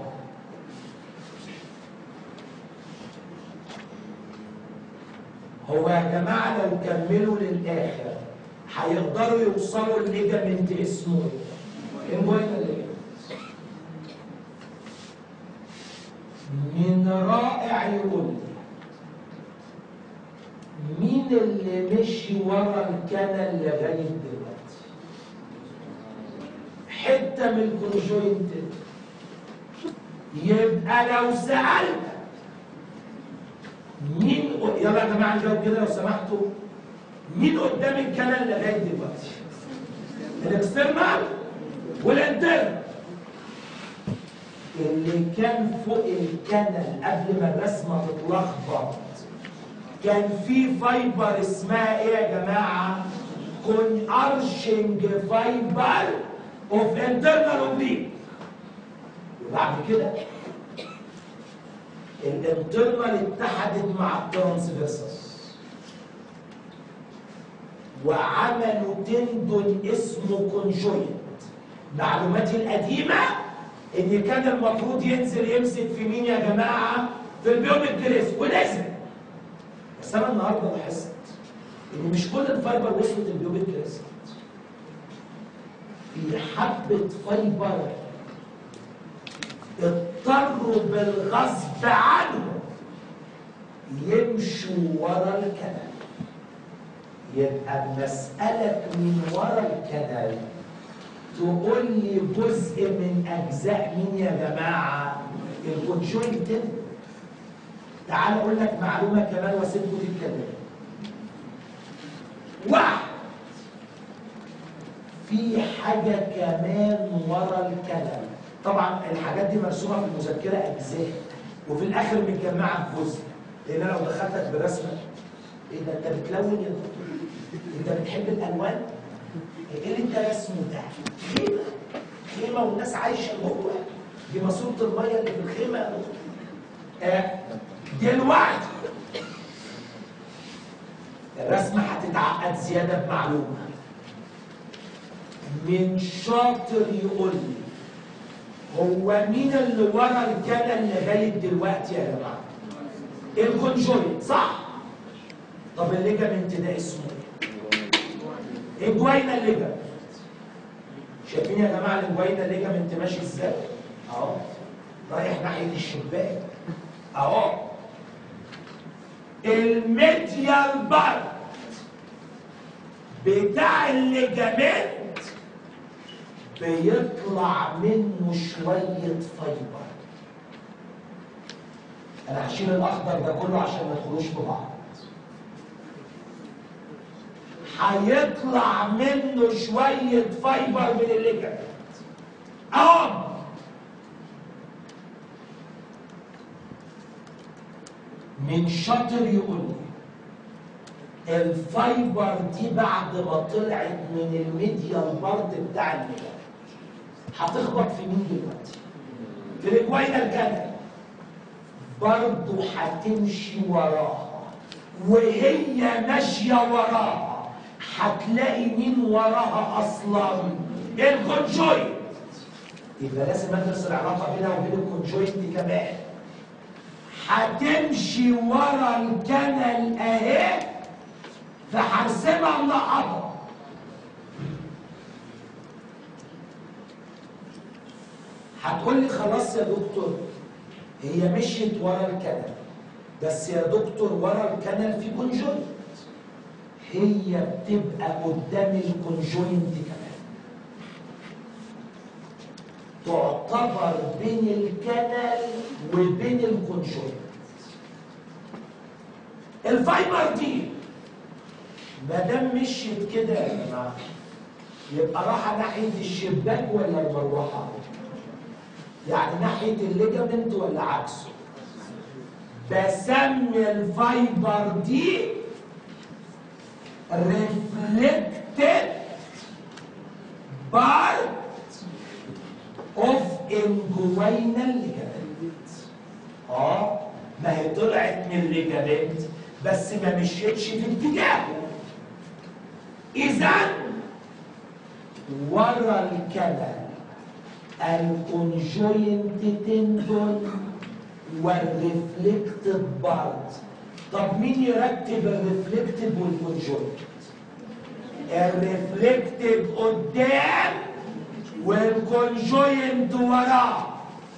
هو يا جماعه لو كملوا للاخر هيقدروا يوصلوا الليجامنت اسمه انجوينال ليجامنت. من رائع يقول مين اللي مشي ورا الكنال لغايه دلوقتي؟ حته من الكونجوينت. يبقى لو سالت مين، يلا يا جماعه نجاوب كده لو سمحتوا، مين قدام الكنال لغايه دلوقتي؟ الاكسترنال والانترنال. اللي كان فوق الكنال قبل ما الرسمه تتلخبط كان في فايبر اسمها ايه يا جماعه؟ كون ارشنج فايبر اوف انترنال اوبليك. وبعد كده الانترنال اتحدت مع الترانسفيرسس وعملوا تندون اسمه كونجوينت. معلوماتي القديمه ان كان المفروض ينزل يمسك في مين يا جماعه؟ في البيوبيك جريس، ونزل. بس انا النهارده لاحظت ان مش كل الفايبر وصلت البيوبيك جريس. في حبه فايبر اضطروا بالغصب عنهم يمشوا ورا الكنال. يبقى مسألة من ورا الكنال تقول لي جزء من أجزاء مين يا جماعة؟ الكونجوينت. تعال أقول لك معلومة كمان واسيبكم تتكلموا. واحد، في حاجة كمان ورا الكنال. طبعا الحاجات دي مرسومة في المذكرة أجزاء وفي الآخر متجمعة في جزء. لأن أنا لو دخلتك برسمة، إيه ده أنت بتلون يا دكتور؟ أنت بتحب الألوان؟ إيه اللي أنت رسمه ده؟ خيمة خيمة والناس عايشة جوه. دي ماسورة المية اللي في الخيمة يا دكتور. آه دلوقتي الرسمة هتتعقد زيادة بمعلومة. من شاطر يقول لي هو مين اللي ورا الكنال لغاية دلوقتي يا جماعة؟ الكونجوينت، صح؟ طب الليجامنت ده اسمه ايه؟ الجوينا الليجامنت. شايفين يا جماعه الجوينا الليجامنت ماشي ازاي؟ اهو رايح ناحيه الشباك اهو. الميديال بارت بتاع الليجامنت بيطلع منه شويه فايبر. انا هشيل الاخضر ده كله عشان ما يدخلوش ببعض. هيطلع منه شويه فايبر من الليجامنت اهو. من شاطر يقول لي الفايبر دي بعد ما طلعت من الميديال بارت بتاع الليجامنت هتخبط في مين دلوقتي؟ في الجوينا الكنال. برضه هتمشي وراها، وهي ماشيه وراها هتلاقي مين وراها اصلا؟ الكونجوينت. يبقى لازم ادرس العلاقه بينها وبين الكونجوينت كمان. هتمشي ورا الكنال اهي، فهرسمها منقطه. هتقول لي خلاص يا دكتور هي مشيت ورا الكنال، بس يا دكتور ورا الكنال في كونجوينت. هي بتبقى قدام الكونجوينت كمان، تعتبر بين الكنال وبين الكونجوينت. الفايبر دي ما دام مشيت كده يا جماعه يبقى رايحه ناحيه الشباك ولا المروحه؟ يعني ناحيه الليجامنت ولا عكسه؟ بسمي الفايبر دي reflected part of inguinal ligament. اه ما هي طلعت من الليجامنت بس ما مشيتش في اتجاهه. اذا ورا الكنال الكونجوينت تندون والريفلكتد بارت. طب مين يرتب الريفلكتد والكونجوينت؟ الريفلكتد قدام والكونجوينت وراه.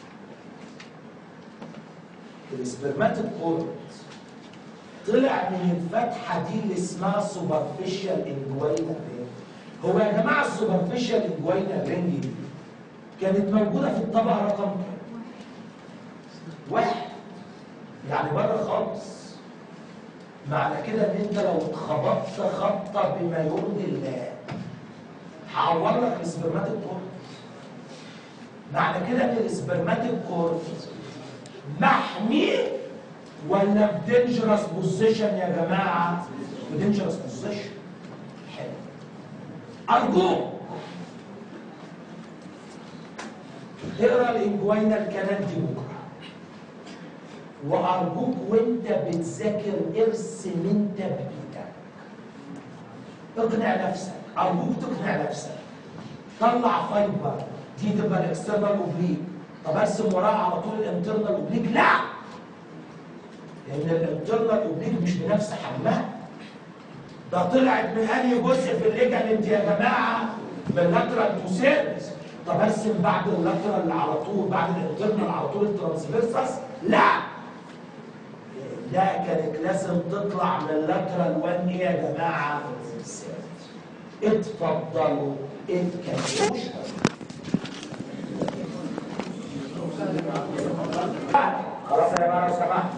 السبرماتيك كورد طلع من الفتحه دي اللي اسمها سوبرفيشال انجوينال رينج. هو يا جماعه السوبرفيشال انجوينال رينج دي كانت موجوده في الطبقه رقم كام؟ واحد، يعني بره خالص. معنى كده ان انت لو اتخبطت خبطه بما يرضي الله هعور لك السبرماتيك كورد. معنى كده ان السبرماتيك كورد محمي ولا في دينجرس بوزيشن يا جماعه؟ في دينجرس بوزيشن. حلو. ارجوك اقرا الانجوينال كانال دي بكره، وارجوك وانت بتذاكر ارسم انت بايدك. اقنع نفسك، ارجوك تقنع نفسك طلع فايبر دي تبقى الاكسترنال اوبليك. طب ارسم وراها على طول الانترنال اوبليك؟ لا، لان الانترنال اوبليك مش بنفس حجمها. ده طلعت من انهي جزء في الليجامنت يا جماعه؟ من اللاترال تو سيرفيس. طب ارسم بعد اللاترال على طول، بعد الانترنال على طول الترانسفيرسس؟ لا، ده كانت لازم تطلع من اللاترال واحد ايه يا جماعه؟ اتفضلوا اتكلموا. خلاص يا جماعه لو سمحت.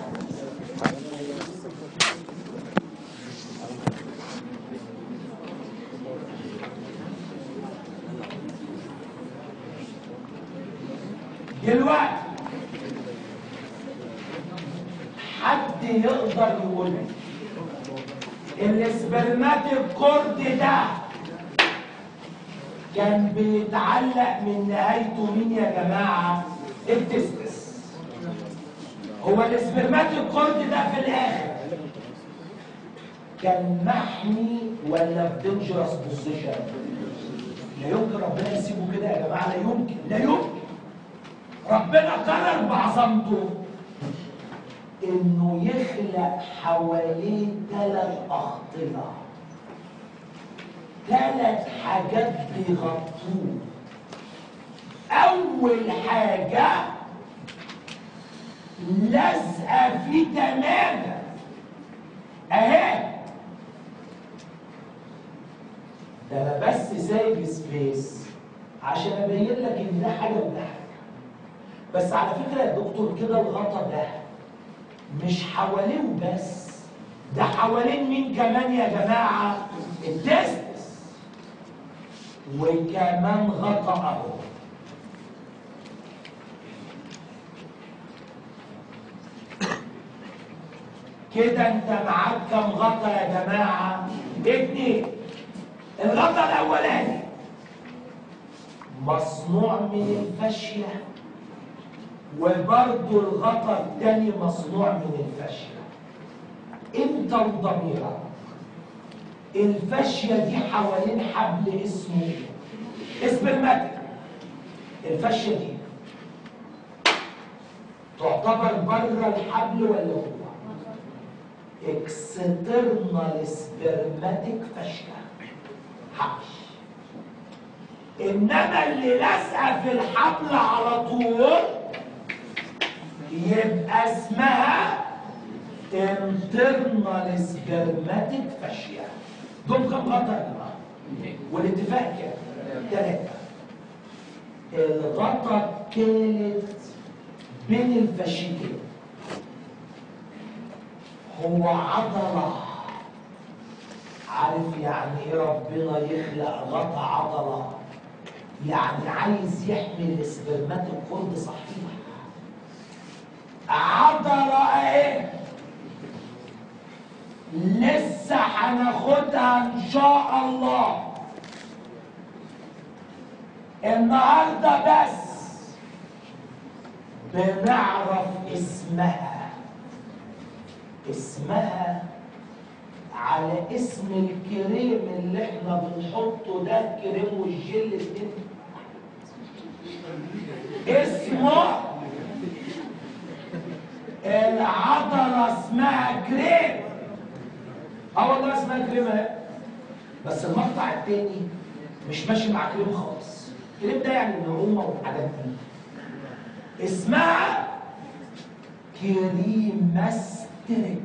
دلوقتي حد يقدر يقول لي السبرماتيك كورد ده كان بيتعلق من نهايته مين يا جماعه؟ التستس. هو السبرماتيك كورد ده في الاخر كان محمي ولا في دينجرس بوزيشن؟ لا يمكن ربنا يسيبه كده يا جماعه، لا يمكن، لا يمكن. ربنا قرر بعظمته انه يخلق حواليه ثلاث اخطله، ثلاث حاجات بيغطوه. اول حاجه لازقه فيه تماما اهي. ده انا بس سايب سبيس عشان ابين لك ان ده حاجه وده حاجه. بس على فكره يا دكتور كده الغطا ده مش حواليه بس، ده حوالين مين كمان يا جماعه؟ التستس. وكمان غطا اهو. كده انت معاك كم غطا يا جماعه؟ اتنين. الغطا الاولاني مصنوع من الفاشيه، وبرضه الغطا الثاني مصنوع من الفاشيه. انت وضميرك الفاشيه دي حوالين حبل اسمه اسم المادة. الفاشيه دي تعتبر بره الحبل ولا جوه؟ اكسترنال سبرماتيك فاشيه، حبل. انما اللي لازقه في الحبل على طول يبقى اسمها internal spermatic fascia. دول كم غطا يا جماعه؟ والاتفاق كام؟ ثلاثه. الغطا الثالث بين الفاشيتين هو عضله. عارف يعني ايه ربنا يخلق غطا عضله؟ يعني عايز يحمي السبرماتيك كورد صحيح. عضله اهي لسه هناخدها ان شاء الله النهارده، بس بنعرف اسمها. اسمها على اسم الكريم اللي احنا بنحطه ده، الكريم والجل الاتنين اسمه العضله اسمها كريم. اه والله اسمها كريم اهي. بس المقطع التاني مش ماشي مع كريم خالص. كريم ده يعني نعومه والحاجات دي. اسمها كريماستريك.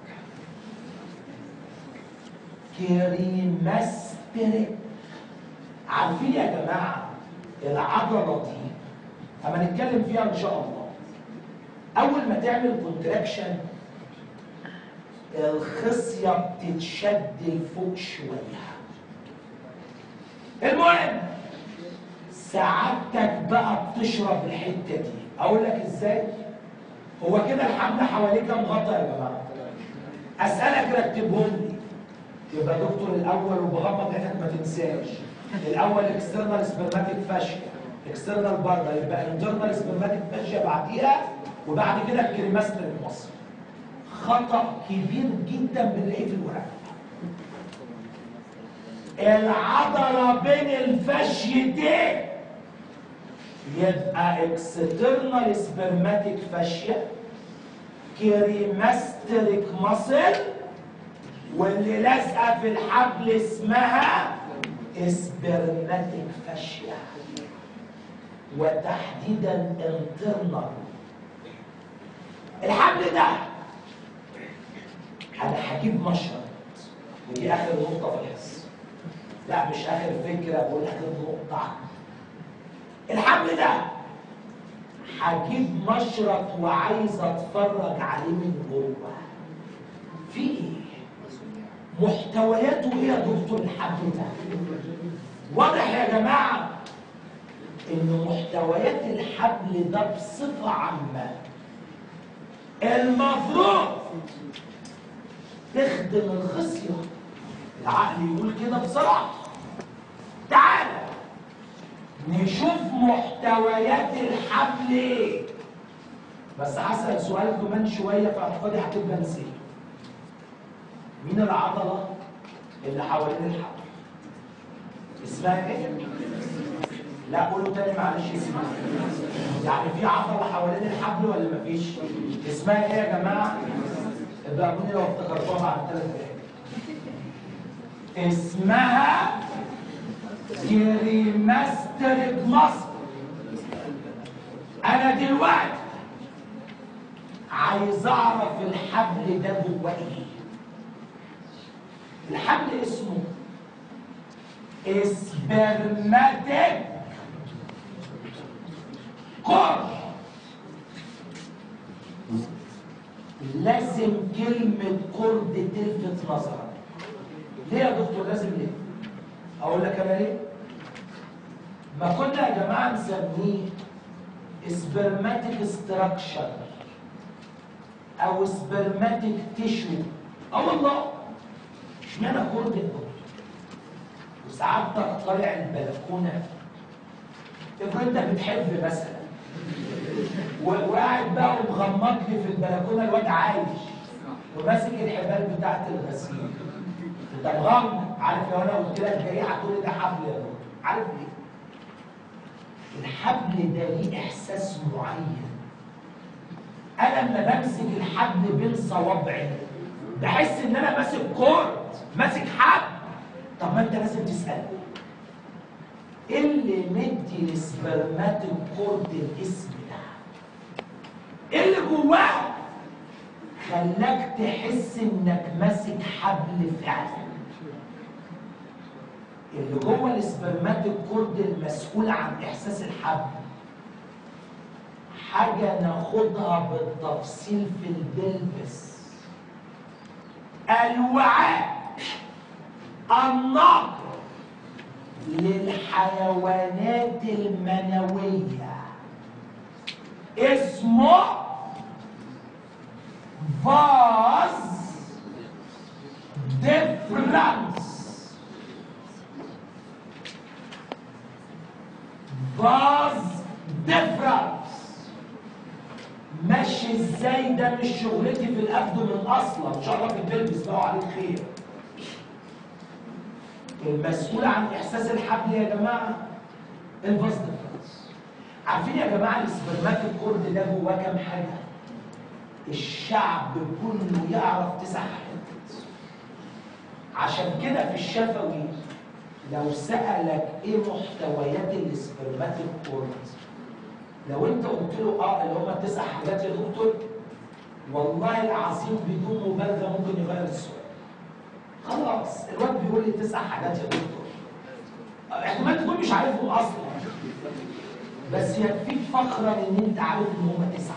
كريماستريك. عارفين يا جماعه العضله دي اما نتكلم فيها ان شاء الله، اول ما تعمل كونتراكشن الخصيه بتتشد لفوق شويه. المهم سعادتك بقى بتشرب الحته دي. اقول لك ازاي؟ هو كده الحمل حواليه كام غطا يا جماعه؟ اسالك رتبهم لي. يبقى دكتور الاول وبغمض عينك ما تنساش. الاول اكسترنال سبرماتيك فاشيا، اكسترنال بره، يبقى انترنال سبرماتيك فاشيا بعديها، وبعد كده الكريماستر المصري. خطأ كبير جدا بنلاقيه في الورق. العضلة بين الفاشيتين يبقى اكسترنال سبرماتيك فاشيا، كريماستريك ماسل، واللي لازقه في الحبل اسمها سبرماتيك فاشيا، وتحديدا انترنال. الحبل ده انا هجيب مشرط، ودي اخر نقطه في الحصه، لا مش اخر فكره، بقول اخر نقطه. الحبل ده هجيب مشرط وعايز اتفرج عليه من جوه في ايه، محتوياته ايه يا دكتور الحبل ده. واضح يا جماعه ان محتويات الحبل ده بصفه عامه المفروض تخدم الخصيه. العقل يقول كده بصراحه. تعالى نشوف محتويات الحبل ايه. بس هسأل سؤال كمان شويه في اعتقادي هتبقى نسيته. مين العضله اللي حوالين الحبل؟ اسمها ايه؟ لا قولوا تاني معلش. اسمها يعني في عضله حوالين الحبل ولا مفيش؟ اسمها ايه يا جماعه؟ ابقى لو افتكرتوها بعد ثلاث دقايق. اسمها كريماستريك ماسل. انا دلوقتي عايز اعرف الحبل ده جواه ايه. الحبل اسمه سبرماتيك كورد. لازم كلمة كورد تلفت نظرك. ليه يا دكتور لازم ليه؟ اقول لك انا ليه؟ ما كنا يا جماعه نسميه سبرماتيك ستراكشر او سبرماتيك تيشو. اه والله اشمعنى كورد الدكتور؟ وساعات طالع البلكونه، افرض انت بتحب مثلا وقاعد بقى ومغمض لي في البلكونه الواد عايش وماسك الحبال بتاعت الغسيل، انت مغمض. عارف لو انا قلت لك ده ايه هتقول لي ده حبل يا دكتور. عارف ليه؟ الحبل ده ليه احساس معين. انا لما بمسك الحبل بين صوابعي بحس ان انا ماسك كورد، ماسك حبل. طب ما انت لازم تسالني ايه اللي مدي للسبرماتيك كورد الاسم ده؟ ايه اللي جواه خلاك تحس انك ماسك حبل فعلا؟ اللي جوه السبرماتيك كورد المسؤول عن احساس الحبل حاجه ناخدها بالتفصيل في البلبس. الوعاء الناقل للحيوانات المنويه اسمه فاز ديفرنس. فاز ديفرنس ماشي ازاي؟ ده مش شغلتي في الابدومين اصلا، ان شاء الله في البلبس بقى عليك خير. المسؤول عن احساس الحبل يا جماعه الفاز ديفرنس. عارفين يا جماعه السبرماتيك كورد ده جواه كام حاجه؟ الشعب كله يعرف تسع حاجات. عشان كده في الشفوي لو سألك ايه محتويات السبرماتيك كورد، لو انت قلت له اه اللي هم التسع حاجات يا دكتور، والله العظيم بدون مبالغه ممكن يغير السؤال. خلاص الواد بيقول لي تسع حاجات يا دكتور، احتمال تكون مش عارفهم اصلا، بس يكفيك فخرا ان انت عارف ان هم تسعه.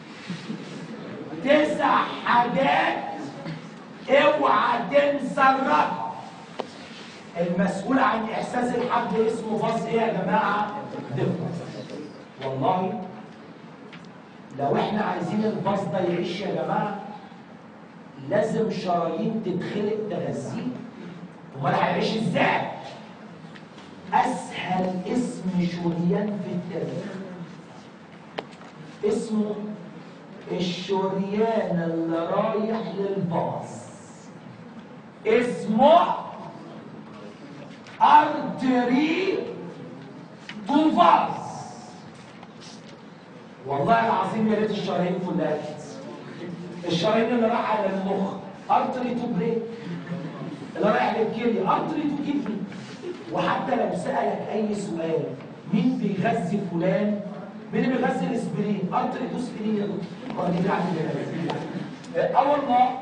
تسع حاجات اوعى تنسى الرقم. المسؤول عن احساس الحبل اسمه فاز ايه يا جماعه؟ ديفرنس. والله لو احنا عايزين الفاز ده يعيش يا جماعه لازم شرايين تتخلق تغذيه. امال هيعيش ازاي؟ اسهل اسم شريان في التاريخ اسمه الشريان اللي رايح للفاز، اسمه ارتري تو فاز. والله العظيم يا ريت الشرايين كلها الشرايين اللي رايحه على المخ ارتري تو برين، اللي رايح للكليه ارتري تو كدني. وحتى لو سالك اي سؤال مين بيغذي فلان؟ مين اللي بيغذي الاسبرين؟ ارتري تو سبرين يا دكتور. هو دي يعني اه والله.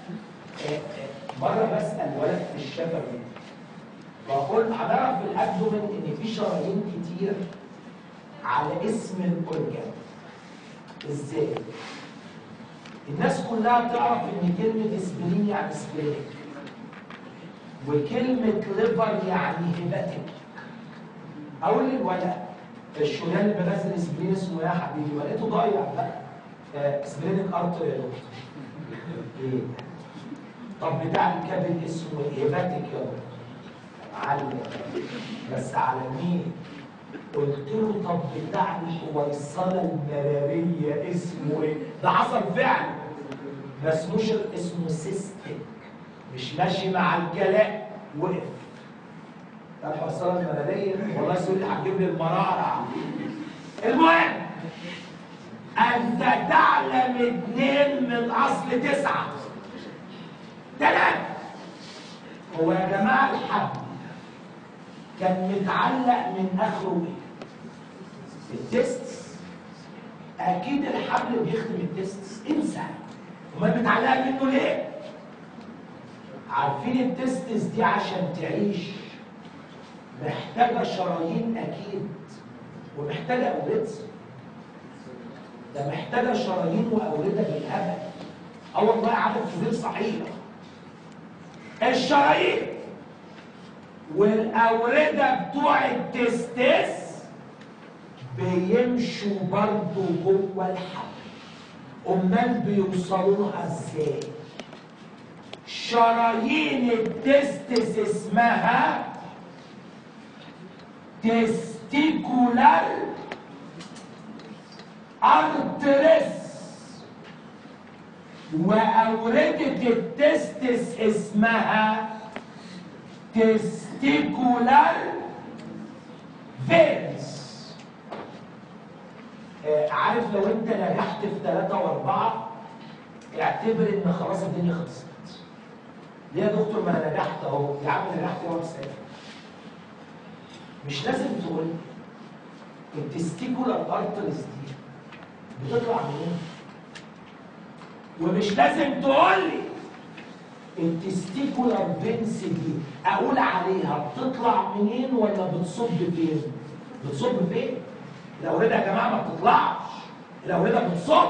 مره بسال ولد في الشفوي بقول هنعرف في الابدومن ان في شرايين كتير على اسم الاورجان. ازاي؟ الناس كلها تعرف ان كلمه اسبرين يعني سبرينك، وكلمه ليفر يعني هيباتيك. اقول للولد الشريان اللي بنزل اسبرين اسمه ايه يا حبيبي؟ ولقيته ضايع. لا اسبرينك ارتر يا دكتور. ايه؟ طب بتاع الكبد اسمه هيباتيك يا دكتور. معلم بس على مين؟ قلت له طب بتاع الحويصله المراريه اسمه ايه؟ ده حصل فعلا ما اسموش، اسمه سيستم، مش ماشي مع الكلام وقف. ده الحويصله المراريه والله سوري هتجيب لي المراره. المهم انت تعلم اتنين من اصل تسعه تمام. هو يا جماعه الحبل كان متعلق من اخره ايه؟ التستس. اكيد الحبل بيخدم التستس. انسى. امال متعلقه منه ليه؟ عارفين التستس دي عشان تعيش محتاجه شرايين اكيد، ومحتاجه اورده. ده محتاجه شرايين واورده بالهبل. اه والله عدد كبير صحيح. الشرايين والاورده بتوع التستس بيمشوا برضه جوه الحبل. امال بيوصلوا لها ازاي؟ شرايين التستس اسمها تستيكولار ارتريس، واورده التستس اسمها تستيكولار فينز. آه عارف لو انت نجحت في ثلاثة واربعة اعتبر ان خلاص الدنيا خلصت. ليه يا دكتور ما انا نجحت اهو؟ يا عم نجحت يا واد. مش لازم تقول التستيكولار ارتريس دي بتطلع منين؟ ومش لازم تقول لي التستيكولار فينس دي اقول عليها بتطلع منين ولا بتصب فين؟ بتصب فين؟ الاورده يا جماعه ما بتطلعش، الاورده بتصب.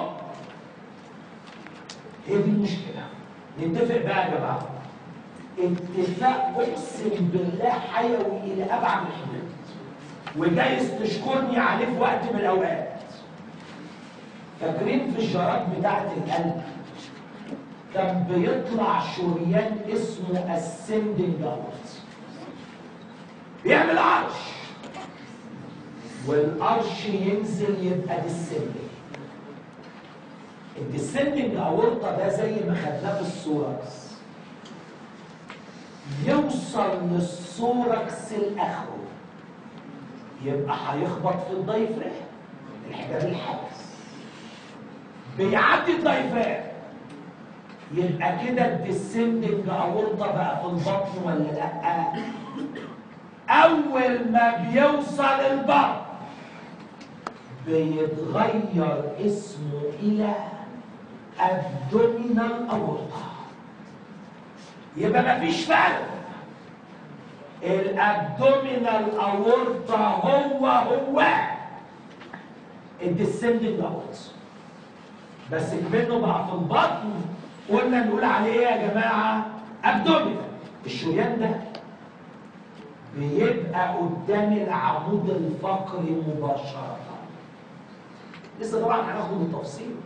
هي دي المشكله. نتفق بقى يا جماعه اتفاق اقسم بالله حيوي الى ابعد الحدود، وجايز تشكرني عليه في وقت من الاوقات. فاكرين في الجرات بتاعه القلب كان بيطلع شريان اسمه ascending aorta بيعمل عرش، والقرش ينزل يبقى descending. الديسندنج اورطه ده زي ما خدناه في السوركس، يوصل للسوركس الاخره يبقى هيخبط في الدايفرام، الحجاب الحبس بيعدي الدايفرام، يبقى كده الديسندنج اورطه بقى في البطن ولا لا؟ اول ما بيوصل البطن بيتغير اسمه الى abdominal aorta. يبقى مفيش فرق. الابدومينال اورطه هو هو الديسندنج اورطه، بس منه بقى في البطن قلنا نقول عليه ايه يا جماعه؟ ابدومينال. الشريان ده بيبقى قدام العمود الفقري مباشره. لسه طبعا هناخد التفصيل.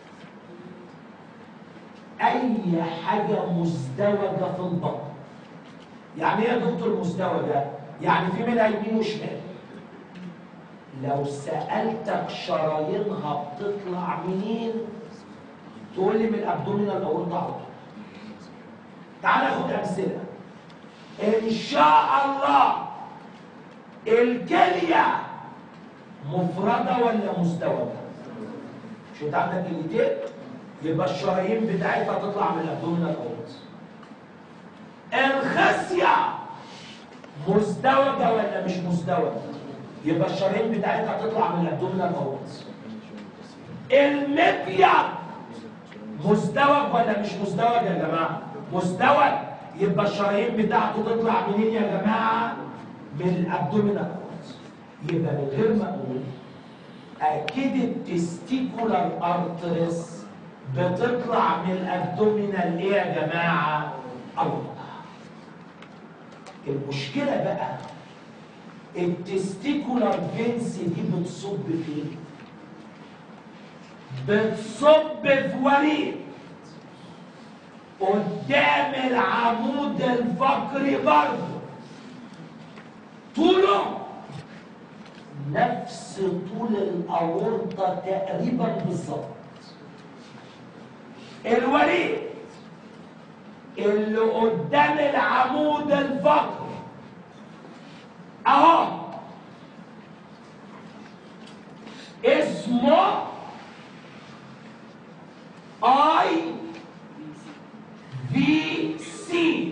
اي حاجه مزدوجه في البطن. يعني ايه يا دكتور مزدوجه؟ يعني في منها يمين وشمال. لو سالتك شرايينها بتطلع منين تقول لي من الابدومينال اورطه على طول. تعال ناخد امثله. ان شاء الله الكليه مفرده ولا مزدوجه؟ مش انت عندك كليتين؟ يبقى الشرايين بتاعتها تطلع من الابدومينال اورتس. الخصيه مزدوجه ولا مش مزدوجه؟ يبقى الشرايين بتاعتها تطلع من الابدومينال اورتس. المبيض مزدوج ولا مش مزدوج يا جماعه؟ مزدوج، يبقى الشرايين بتاعته تطلع منين يا جماعه؟ من الابدومينال اورتس. يبقى من غير ما اقول اكيد التستيكولار ارتريس بتطلع من الابدومينال ايه يا جماعه؟ اورتا. المشكله بقى التستيكولار فينس دي بتصب فين؟ بتصب في وريد قدام العمود الفقري برضه، طوله نفس طول الاورطه تقريبا بالظبط. الوريد اللي قدام العمود الفقري اهو اسمه اي في سي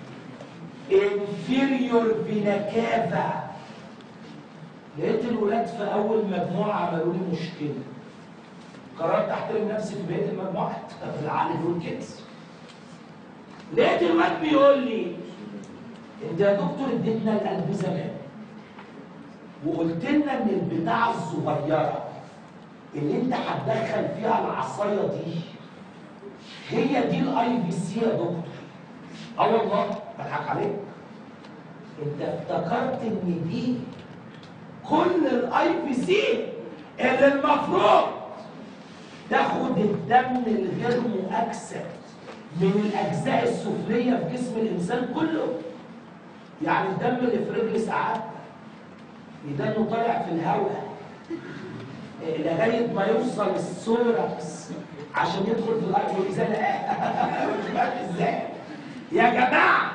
inferior vena cava. لقيت الولاد في اول مجموعه عملوا لي مشكله، قررت احترم نفسي في بقيه المجموعات في العقل والكنز. لقيت الواد بيقول لي انت يا دكتور اديتنا القلب زمان وقلت لنا ان البتاعه الصغيره اللي انت هتدخل فيها العصايه دي هي دي الاي في سي يا دكتور. اه والله بضحك عليك، انت افتكرت ان دي كل الاي في سي اللي المفروض تاخد الدم الغير مؤكسد من الاجزاء السفليه في جسم الانسان كله. يعني الدم اللي في رجل ساعات يدنه طالع في الهواء لغايه ما يوصل السوركس عشان يدخل في الارض والازاله. ازاي يا جماعه؟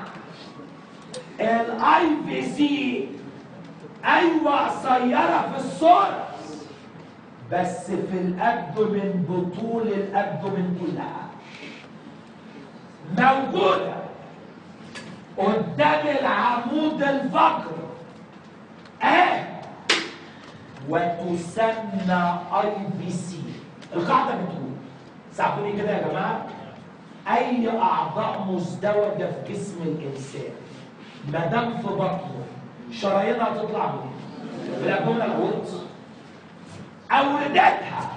الاي في سي ايوه قصيره في السوركس بس في الابدومين بطول الابدومين كلها موجوده قدام العمود الفقري اه وتسمى اي في سي. القاعده بتقول ساعدوني كده يا جماعه، اي اعضاء مزدوجه في جسم الانسان ما دام في بطنه شرايينها تطلع منين؟ في الابدومينال اورتس. اوردتها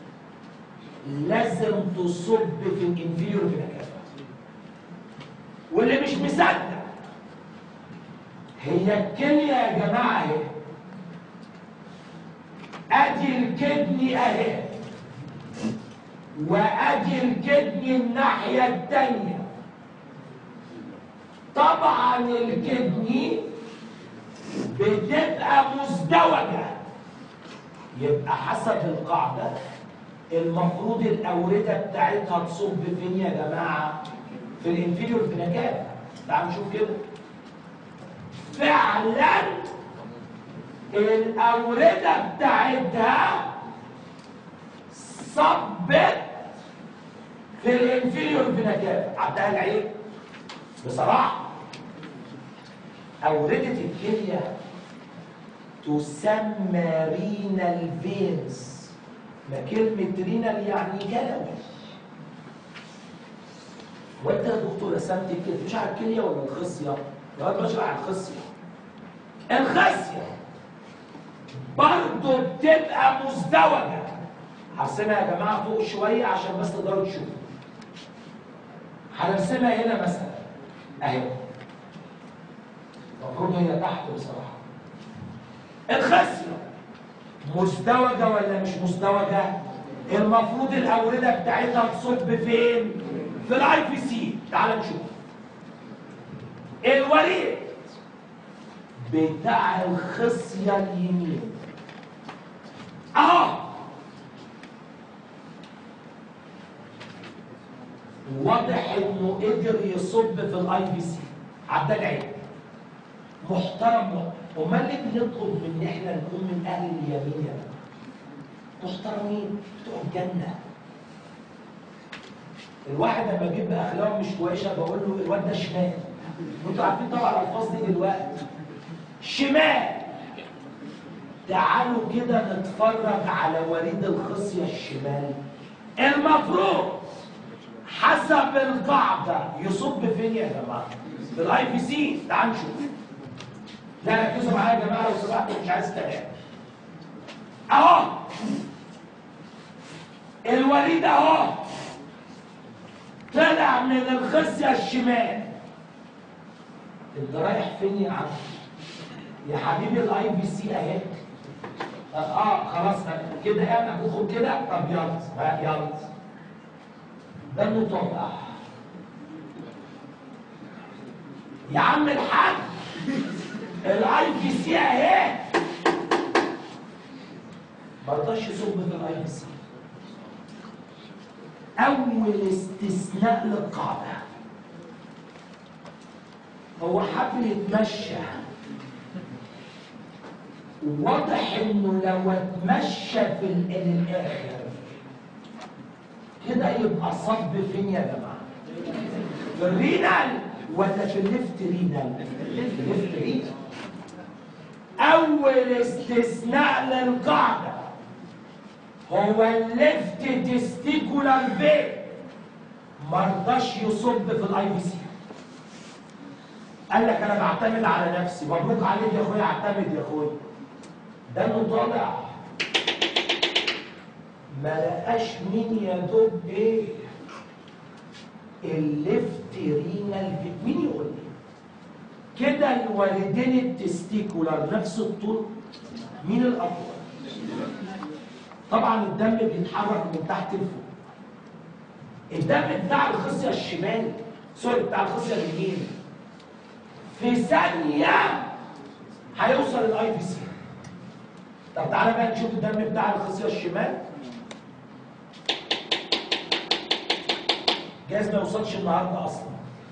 لازم تصب في الانفيريور فينا كافا. واللي مش مصدق هي الكليه يا جماعه اهي، ادي الكدني اهي وادي الكدني الناحيه الثانيه. طبعا الكدني بتبقى مزدوجه، يبقى حسب القاعده المفروض الاورده بتاعتها تصب فين يا جماعه؟ في الانفيريور فينا كافا. تعالوا نشوف كده. فعلا الاورده بتاعتها صبت في الانفيريور فينا كافا. عدها العين بصراحه. اورده الكليه تسمى رينال فينز. ما كلمه رينال يعني كلوي. وانت يا دكتور رسمت الكليه مش على الكليه ولا الخصيه؟ يا واد بشرح على الخصيه. الخصيه برضه بتبقى مزدوجه. هرسمها يا جماعه فوق شويه عشان بس تقدروا تشوفوا. هنرسمها هنا مثلا اهي، المفروض هي تحت بصراحه. الخصيه مزدوجه ولا مش مزدوجه؟ المفروض الاورده بتاعتها تصب فين؟ في الاي في سي. تعال نشوف. الوريد بتاع الخصيه اليمين اهو واضح انه قدر يصب في الاي في سي. عدى العين محترم. امال ليه بنطلب ان احنا نكون من اهل اليمين يا جماعه؟ محترمين بتوع الجنه. الواحد لما بيبقى اخلاقه مش كويسه بقول له الواد ده شمال. انتوا عارفين طبعا الالفاظ دي دلوقتي. شمال. تعالوا كده نتفرج على وريد الخصيه الشمال. المفروض حسب القاعده يصب فين يا جماعه؟ في الاي بي سي. تعالوا نشوف. لا ركزوا معايا يا جماعه لو سمحتوا، مش عايز كلام. اهو الوريد اهو طلع من الخصيه الشمال. انت رايح فين يا عم؟ يا حبيبي الاي بي سي اهي. اه خلاص كده اعمل هتدخل كده. طب يلا بقى يلا. ده المطابع يا عم الحاج. الاي بي سي اهي. ما رضاش يصب في الاي بي سي. اول استثناء للقاعده. هو حب يتمشى، واضح انه لو اتمشى في الاخر كده يبقى صب فين يا جماعه؟ في الرينال ولا في الليفت رينال؟ الليفت رينال. اول استثناء للقاعده هو الليفت تستيكولار فين. مرضاش يصب في الاي بي سي. قال لك انا بعتمد على نفسي. مبروك عليك يا اخويا، اعتمد يا اخويا. ده انه طالع ما لقاش مين يا دوب ايه؟ الليفت رينال فين. مين يقول لي كده الوالدين التستيكولار نفس الطول؟ مين الاطول؟ طبعا الدم بيتحرك من تحت لفوق. الدم بتاع الخصيه الشمال سوري بتاع الخصيه اليمين في ثانيه هيوصل الاي بي سي. طب تعالى بقى نشوف الدم بتاع الخصيه الشمال. جايز ما يوصلش النهارده اصلا.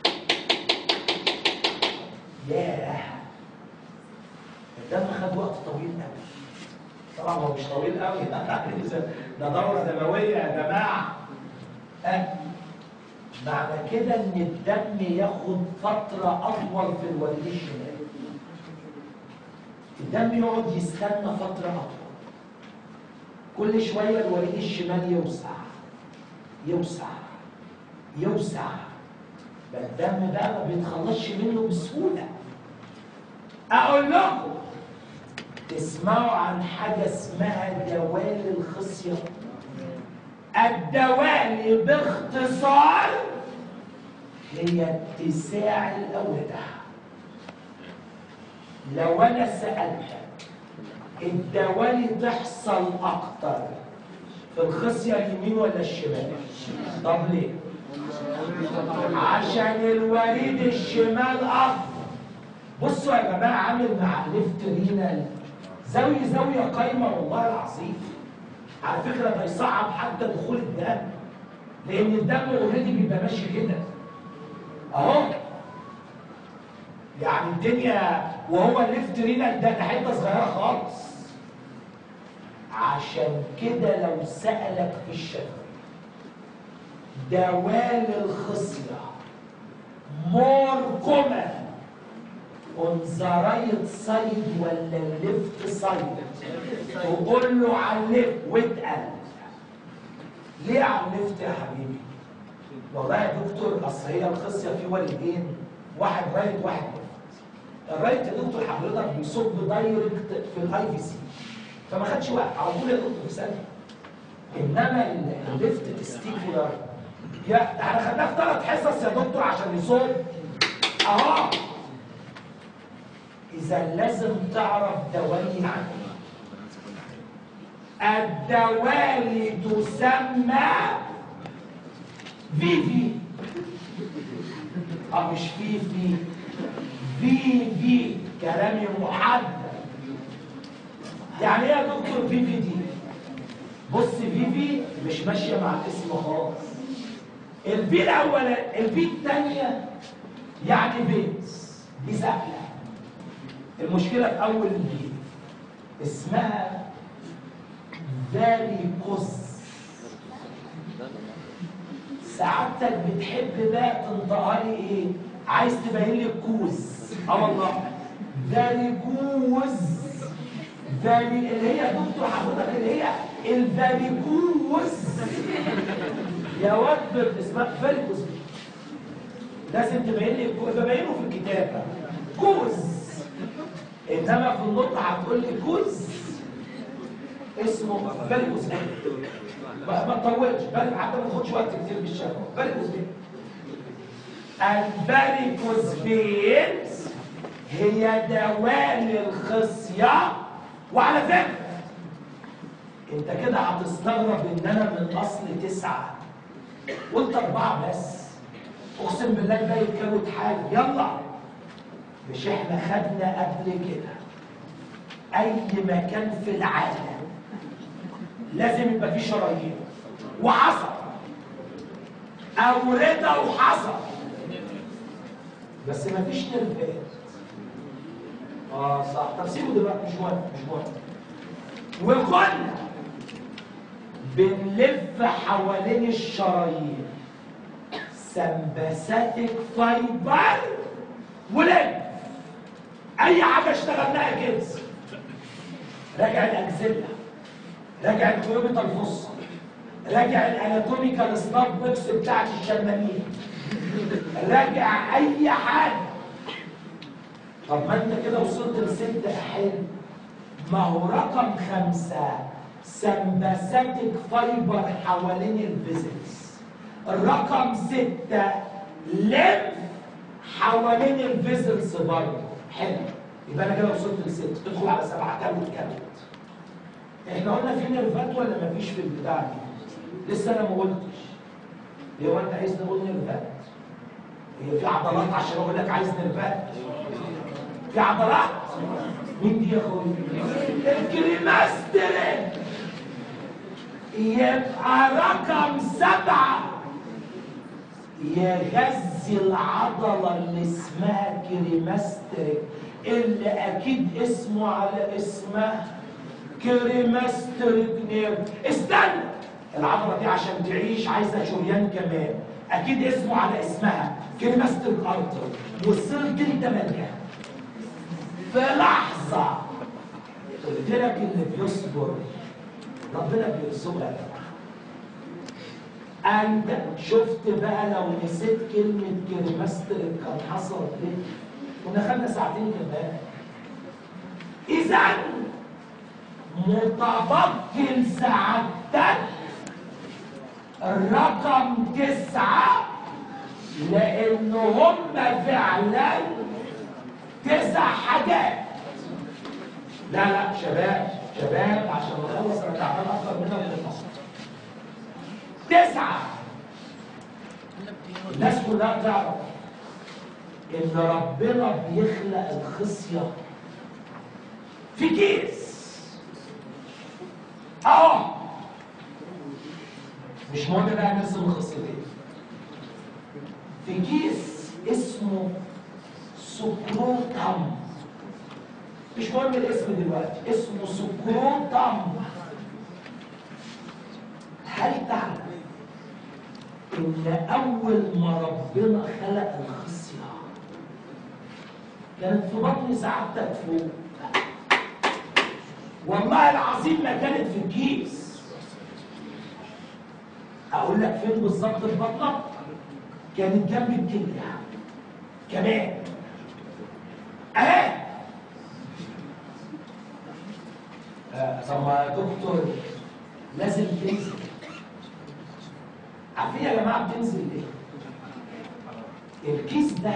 ياه الدم خد وقت طويل قوي. طبعا هو مش طويل قوي ده دوره دمويه يا جماعه. أه. معنى كده ان الدم ياخد فتره اطول في الوريد الشمال. الدم يقعد يستنى فتره اطول. كل شويه الوريد الشمال يوسع يوسع يوسع. بل الدم ده ما بيتخلصش منه بسهوله. اقول لكم تسمعوا عن حاجه اسمها دوالي الخصيه. الدوالي باختصار هي اتساع الاوردة. لو انا سالتك الدوالي تحصل اكتر في الخصيه اليمين ولا الشمال؟ طب ليه؟ عشان الوريد الشمال اكبر. بصوا يا جماعه عامل مع الليفت رينال زاويه زاويه قايمه والله العظيم. على فكره ده يصعب حتى دخول الدم، لان الدم اوريدي بيبقى ماشي كده اهو. يعني الدنيا وهو الليفت رينال ده حته صغيره خالص. عشان كده لو سالك في الشفوي دوالي الخصيه مور كومن on the right side ولا الليفت سايد؟ تقول له على الليفت واتقل. ليه على الليفت يا حبيبي؟ والله يا دكتور اصل هي الخصيه في والدين، واحد رايت واحد ليفت. الرايت يا دكتور حضرتك بيصب دايركت في الاي في سي، فما خدش وقت على طول يا دكتور في ثانيه. انما الليفت تستيكولار يا احنا خدناه في ثلاث حصص يا دكتور عشان يصب اهو. إذا لازم تعرف دوالي عنه. الدوالي تسمى في في. اه مش في في في في كلامي محدد. يعني ايه يا دكتور في في دي؟ بص في في مش ماشيه مع الاسم خالص. الفي الاول الفي الثانيه يعني بيز دي سهله. المشكله في اول دي اسمها فاريكوز. سعادتك بتحب بقى تنطقها لي ايه؟ عايز تبين لي الكوز. اه والله فاريكوز. فاري اللي هي دكتور حضرتك اللي هي الفاريكوز يا واد اسمها فاريكوز. لازم تبين لي الكوز. ببينه في الكتاب كوز، انما في النطق هتقول لي كوز اسمه فاريكوز. ما تطولش بالك حتى ما تاخدش وقت كتير بالشرح. فاريكوز فين؟ الفاريكوز فينز هي دوال الخصيه. وعلى فكره انت كده هتستغرب ان انا من اصل تسعه قلت اربعه بس. اقسم بالله ده يتكوت حاجه. يلا مش احنا خدنا قبل كده اي مكان في العالم لازم يبقى فيه شرايين وعصب اورده وحصى، بس مفيش نرفات. اه صح. طب سيبه دلوقتي مش مهم مش مهم. وكنا بنلف حوالين الشرايين سمباثيك فايبر ولف. اي حاجه اشتغلناها كده. راجع الاكزيلا، راجع الكيوبيتال فصة، راجع الاناتوميكال سناب بوكس بتاعت الشمامين، راجع اي حاجه. طب ما انت كده وصلت لست احل. ما هو رقم خمسه سمباثيك فايبر حوالين الفيزلز. الرقم سته لف حوالين الفيزلز برضه. حلو، يبقى انا كده وصلت لست. تدخل على سبعه كام وتكمل. احنا قلنا في نيرفات ولا مفيش في البتاع دي؟ لسه انا ما قلتش. هو انت عايز نقول نيرفات؟ هي في عضلات عشان اقول لك عايز نيرفات؟ في عضلات؟ مين دي يا اخويا؟ الكريماسترين. يبقى رقم سبعه يغذي العضله اللي اسمها كريماسترين، اللي اكيد اسمه على اسمها كريماستريك نيرف. استنى، العضله دي عشان تعيش عايزه شريان كمان، اكيد اسمه على اسمها كريماستريك ارتر. وصلت انت مكان في لحظه قلت لك اللي بيصبر ربنا بيرزقه يا جماعه. انت شفت بقى لو نسيت كلمه كريماستريك كان حصل ايه؟ كنا خدنا ساعتين كمان. اذا متبقي سعادتك الرقم تسعة، لأن هم فعلا تسع حاجات. لا لا شباب شباب عشان نخلص انا تعبان اكتر منها من المصر. تسعة. الناس كلها تعرف إن ربنا بيخلق الخصية في كيس. اهو مش مهم بقى نرسم الخصيتين. في كيس اسمه سكروتم. مش مهم الاسم دلوقتي، اسمه سكروتم. هل تعلم ان اول ما ربنا خلق الخصية كانت في بطن سعادتك فوق؟ والله العظيم ما كانت في الكيس. اقول لك فين بالظبط في بطنك؟ كانت جنب الكليه كمان اهي. آه طب ما يا دكتور لازم تنزل. عارفين يا جماعه بتنزل ليه؟ الكيس ده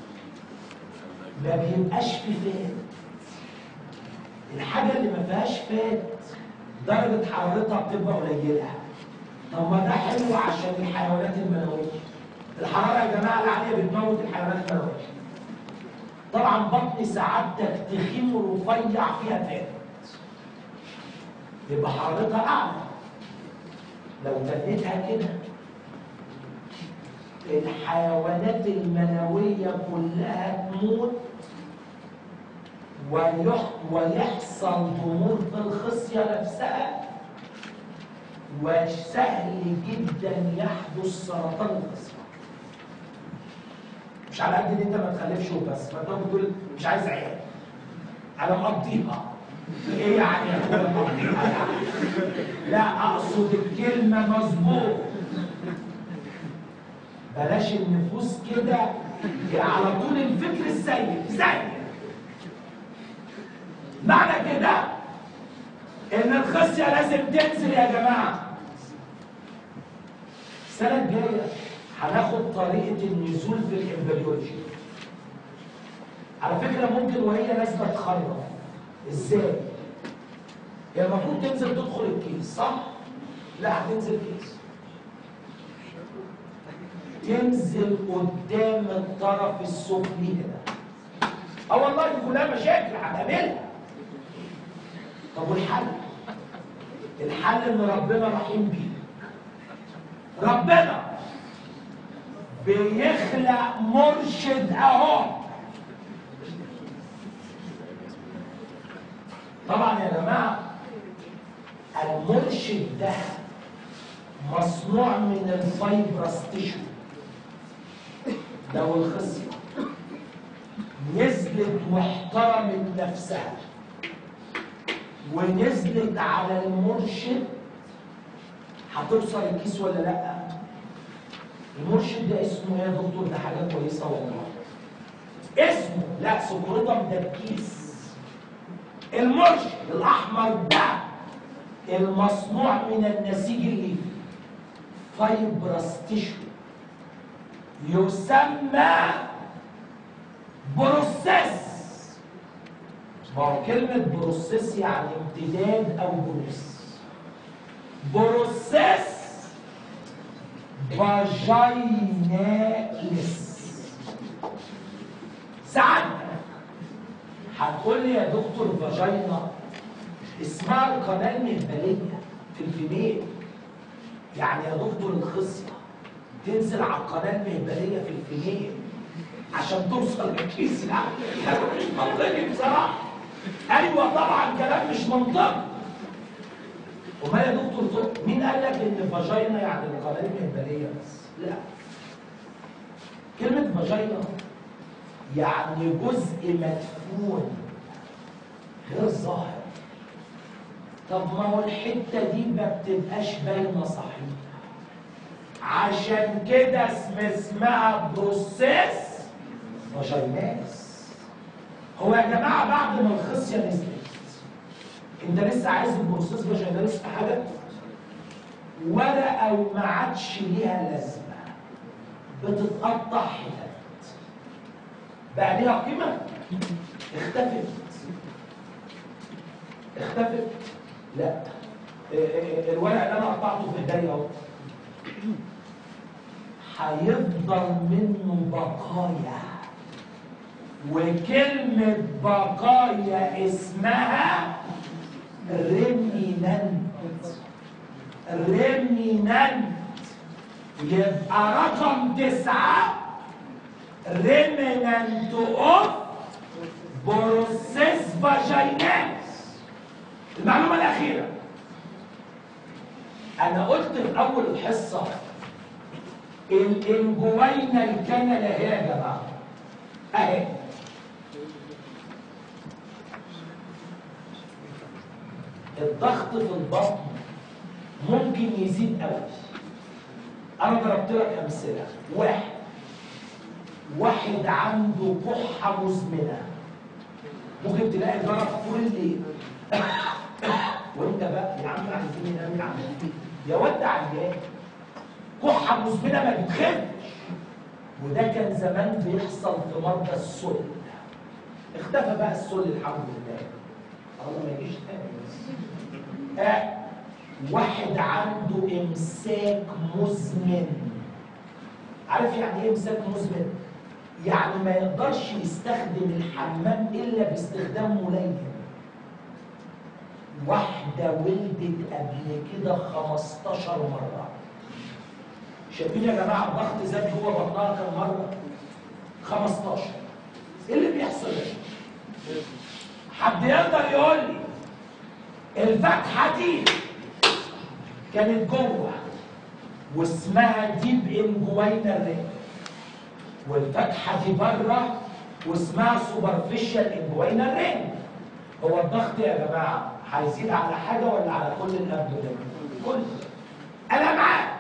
ما بيبقاش فيه فات. الحاجه اللي ما فيهاش فات درجه حرارتها بتبقى قليله. طب ما ده حلو عشان الحيوانات المنويه. الحراره يا جماعه العاليه بتموت الحيوانات المنويه. طبعا بطن سعادتك تخين ورفيع فيها فات، يبقى حرارتها اعلى. لو تنيتها كده الحيوانات المنويه كلها تموت ويحصل ضمور في الخصية نفسها، وسهل جدا يحدث سرطان الخصية. مش على قد ان انت ما تخلفش وبس، ما انت بتقول مش عايز عيال، انا مقضيها. ايه يعني انا مقضيها يعني؟ لا، اقصد الكلمه مظبوط. بلاش النفوس كده على طول الفكر السيء سيء. معنى كده ان الخصيه لازم تنزل يا جماعه. السنه الجايه هناخد طريقه النزول في الامبريولوجي. على فكره ممكن وهي نازله تخرج. ازاي؟ هي المفروض تنزل تدخل الكيس صح؟ لا، هتنزل كيس. تنزل قدام الطرف السفلي هنا. اه والله دي كلها مشاكل هنقابلها. طب والحل؟ الحل ان ربنا رحيم بيك. ربنا بيخلق مرشد اهو. طبعا يا جماعه المرشد ده مصنوع من الفايبرس تيشو. لو الخصيه نزلت واحترمت نفسها ونزلت على المرشد هتوصل الكيس ولا لا؟ المرشد ده اسمه ايه يا دكتور؟ ده حاجه كويسه والله. اسمه لا سكروتم، ده الكيس. المرشد الاحمر ده المصنوع من النسيج الليفي فايبرس تيشو، يسمى بروسيس. ما هو كلمة بروسيس يعني امتداد أو بروس. بروسيس فاجيناليس. ساعتها هتقول لي يا دكتور فاجينا اسمها القناة المهبلية في الفيميل. يعني يا دكتور الخصية تنزل على القناة المهبلية في الفيميل عشان توصل للكيس. لا مش منطقي بصراحة. ايوه طبعا كلام مش منطقي. وما يا دكتور مين قال لك ان فاجينا يعني القناه المهبليه بس؟ لا. كلمه فاجينا يعني جزء مدفون غير ظاهر. طب ما هو الحته دي ما بتبقاش باينه صحيح. عشان كده اسم اسمها بروسيس فاجيناليس. هو يا جماعه بعد ما الخصيه نزلت انت لسه عايز البروسيس فاجيناليس في حاجه؟ ورقه وما عادش ليها لازمه، بتتقطع حتت. بقى ليها قيمه؟ اختفت. اختفت؟ لا. الورق اللي انا قطعته في ايديا اهو هيفضل منه بقايا، وكلمة بقايا اسمها ريمينانت. ريمينانت يبقى رقم تسعة ريمينانت اوف بروسيس فاجيناليس. المعلومة الأخيرة، أنا قلت في أول الحصة الانجوينا الكنلة هي يا جماعة أهي. الضغط في البطن ممكن يزيد قوي. انا ضربت لك امثله. واحد واحد عنده كحه مزمنه، ممكن تلاقي ضرب طول الليل وانت بقى يا عم عايزين ننام يا عم يا واد عيان. كحه مزمنه ما بتخفش، وده كان زمان بيحصل في مرضى السل. اختفى بقى السل الحمد لله، الله ما يجيش تاني. آه. واحد عنده امساك مزمن. عارف يعني ايه امساك مزمن؟ يعني ما يقدرش يستخدم الحمام الا باستخدام ملين. واحده ولدت قبل كده خمستاشر مره. شايفين يا جماعه الضغط زاد جوه بطنها كم مره؟ خمستاشر. ايه اللي بيحصل ده؟ حد يقدر يقول لي الفتحه دي كانت جوه واسمها ديب انجوينال رينج، والفتحه دي بره واسمها سوبرفيشال انجوينال رينج. هو الضغط يا جماعه هيزيد على حاجه ولا على كل الابدومين؟ كل الامعاء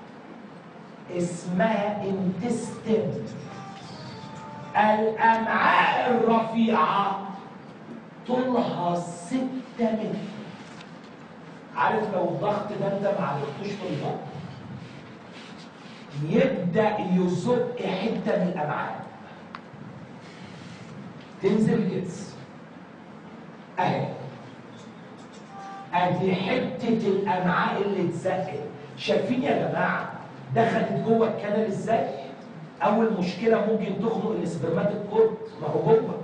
اسمها انتستين. الامعاء الرفيعه طولها ستة متر. عارف لو الضغط ده انت ما عرفتوش في الضغط يبدا يزق حته من الامعاء تنزل كده اهي، ادي حته الامعاء اللي اتزقت. شايفين يا جماعه دخلت جوه الكنال ازاي؟ اول مشكله ممكن تخنق الاسبرماتيك كورد، ما هو جوه،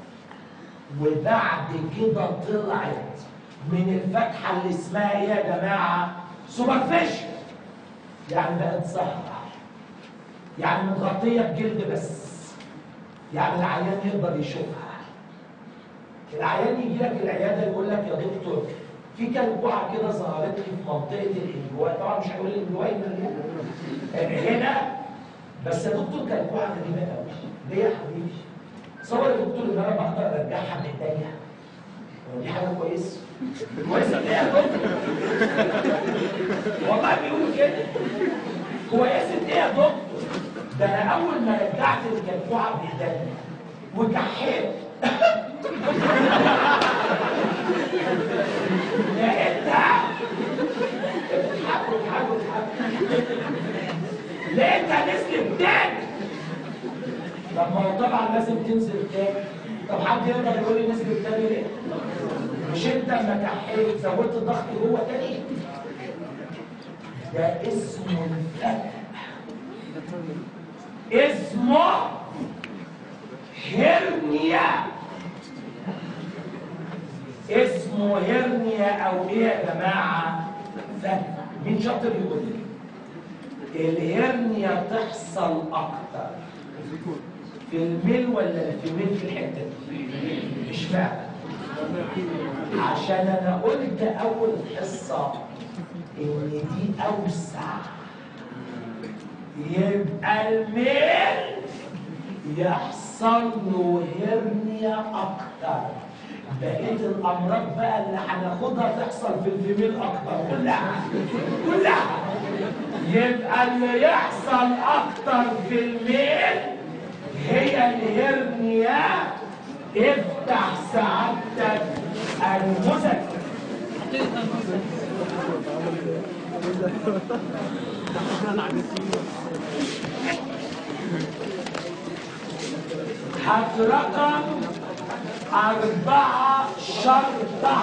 وبعد كده طلعت من الفتحه اللي اسمها ايه يا جماعه؟ سوبرفيشال، يعني بقت صحراء، يعني متغطيه بجلد بس، يعني العيان يقدر يشوفها. العيان يجي لك العياده يقول لك يا دكتور في كلكوعه كده ظهرت لي في منطقه الانجواء، طبعا مش هيقول الانجواء هنا، بس يا دكتور كلكوعه غريبه قوي. ليه يا حبيبي؟ تصور يا دكتور ان انا بقدر ارجعها بايديا، دي حاجه كويسه. كويسه ليه يا دكتور؟ والله بيقولوا كده. كويسه ايه يا دكتور؟ ده انا اول ما رجعت الكلكوعه بايديا وكحيت لقيتها بتضحكوا بتضحكوا بتضحكوا لقيتها نزلت تاني. طب ما هو طبعا لازم تنزل تاني. طب حد يقدر يقول لي نزلت تاني ليه؟ مش انت لما كحيت زودت الضغط جوه تاني؟ ده اسمه الفتح، اسمه هرنيا، اسمه هرنيا او ايه يا جماعه؟ فتح. مين شاطر يقول لي؟ الهرنيا تحصل اكتر في الميل ولا الفيميل في الحته دي؟ مش فاهم. عشان انا قلت اول حصه ان دي اوسع، يبقى الميل يحصل له هرنيا اكتر. بقيه الامراض بقى اللي هناخدها تحصل في الفيميل اكتر كلها كلها. يبقى اللي يحصل اكتر في الميل هي الهرنيا. افتح سعادتك المذكر. هات رقم أربعة شرطة،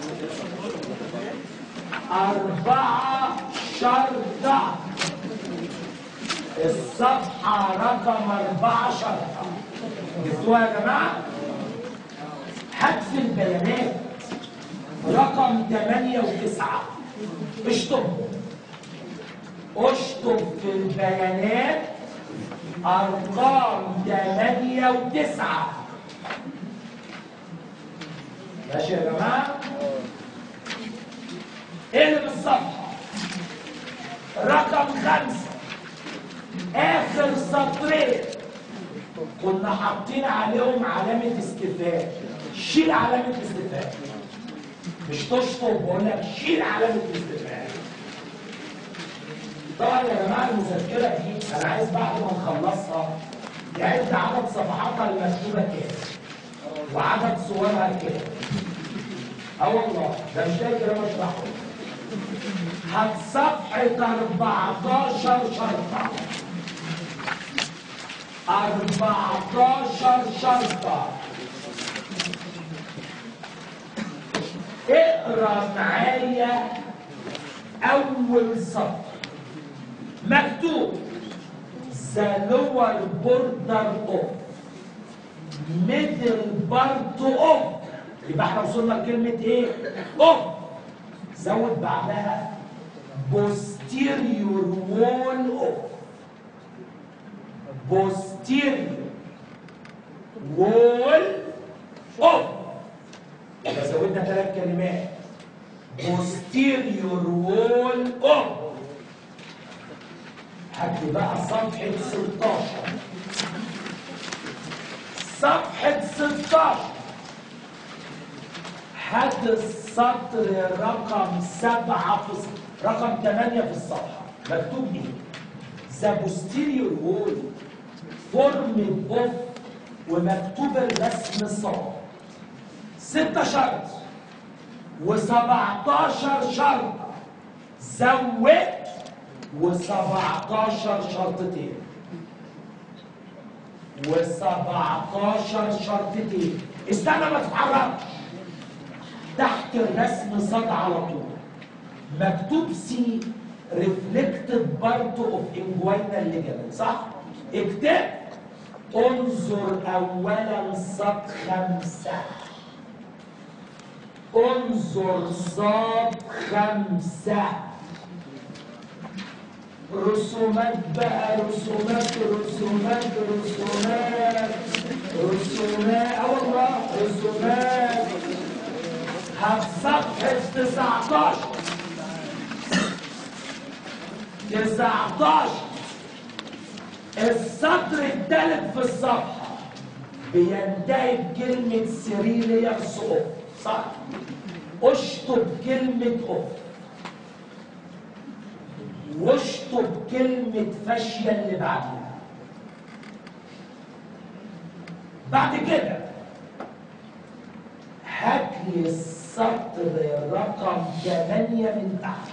أربعة شرطة، الصفحة رقم أربعة شرطة. جبتوها يا جماعة؟ حذف البيانات رقم ثمانية وتسعة. اشطب اشطب في البيانات أرقام ثمانية وتسعة. ماشي يا جماعة؟ اقلب الصفحة رقم خمسة، آخر سطرين كنا حاطين عليهم علامة استفهام. شيل علامة استفهام، مش تشطب، بقول لك شيل علامة استفهام. طبعا يا جماعة المذكرة دي أنا عايز بعد ما نخلصها يعد عدد صفحاتها المكتوبة كام وعدد صورها كام. اه والله ده مش ده الكلام اشرحه. هات صفحة أربعتاشر شرطة، أربعتاشر شرطة. اقرا معايا أول سطر مكتوب the lower border of middle part of، يبقى احنا وصلنا لكلمة ايه؟ of. زود بعدها posterior wall of، posterior wall of. زودنا ثلاث كلمات. posterior wall of. هات لي بقى صفحة ستاشر. صفحة ستاشر. هات السطر رقم سبعة في رقم ثمانية في الصفحة، مكتوب ايه؟ The posterior wall formed of، ومكتوب الرسم صاد. ستة شرط وسبعتاشر شرط، زود وسبعتاشر شرطتين وسبعتاشر شرطتين. استنى ما تتحركش. تحت الرسم صاد على طول مكتوب سي ريفلكتد بارت اوف انجوينال ليجامنت، صح؟ اكتب انظر اولا صاد خمسه. انظر صاد خمسه. رسومات بقى، رسومات رسومات رسومات رسومات اه والله رسومات. هات صفحة تسعتاشر. تسعتاشر السطر الثالث في الصفحة بينتهي بكلمة سيريليوس اوف، صح؟ اشطب كلمة اوف واشطب كلمة فاشية اللي بعدها. بعد كده هات لي السطر رقم ثمانية من تحت،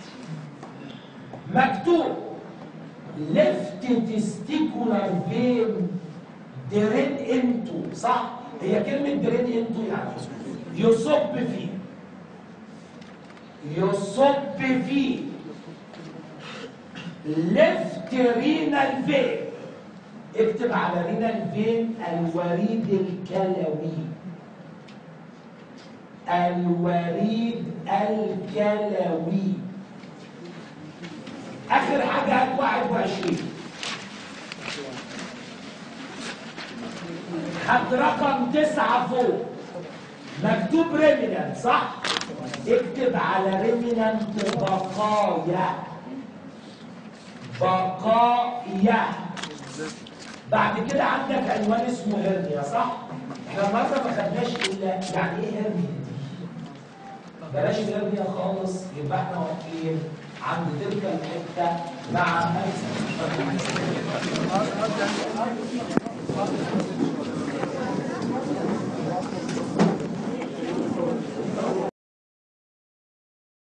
مكتوب left testicular vein drain into، صح؟ هي كلمة drain into يعني يصب فيه. يصب فيه left renal vein. اكتب على renal vein الوريد الكلوي. الوريد الكلوي. اخر حاجه هات واحد وعشرين. هات رقم تسعه فوق مكتوب ريمينانت، صح؟ اكتب على ريمينانت بقايا. بقايا. بعد كده عندك عنوان اسمه هرنيا، صح؟ احنا النهارده ما خدناش الا يعني ايه هرنيا. بلاش الهرنيا خالص، يبقى احنا واقفين عند تلك الحته مع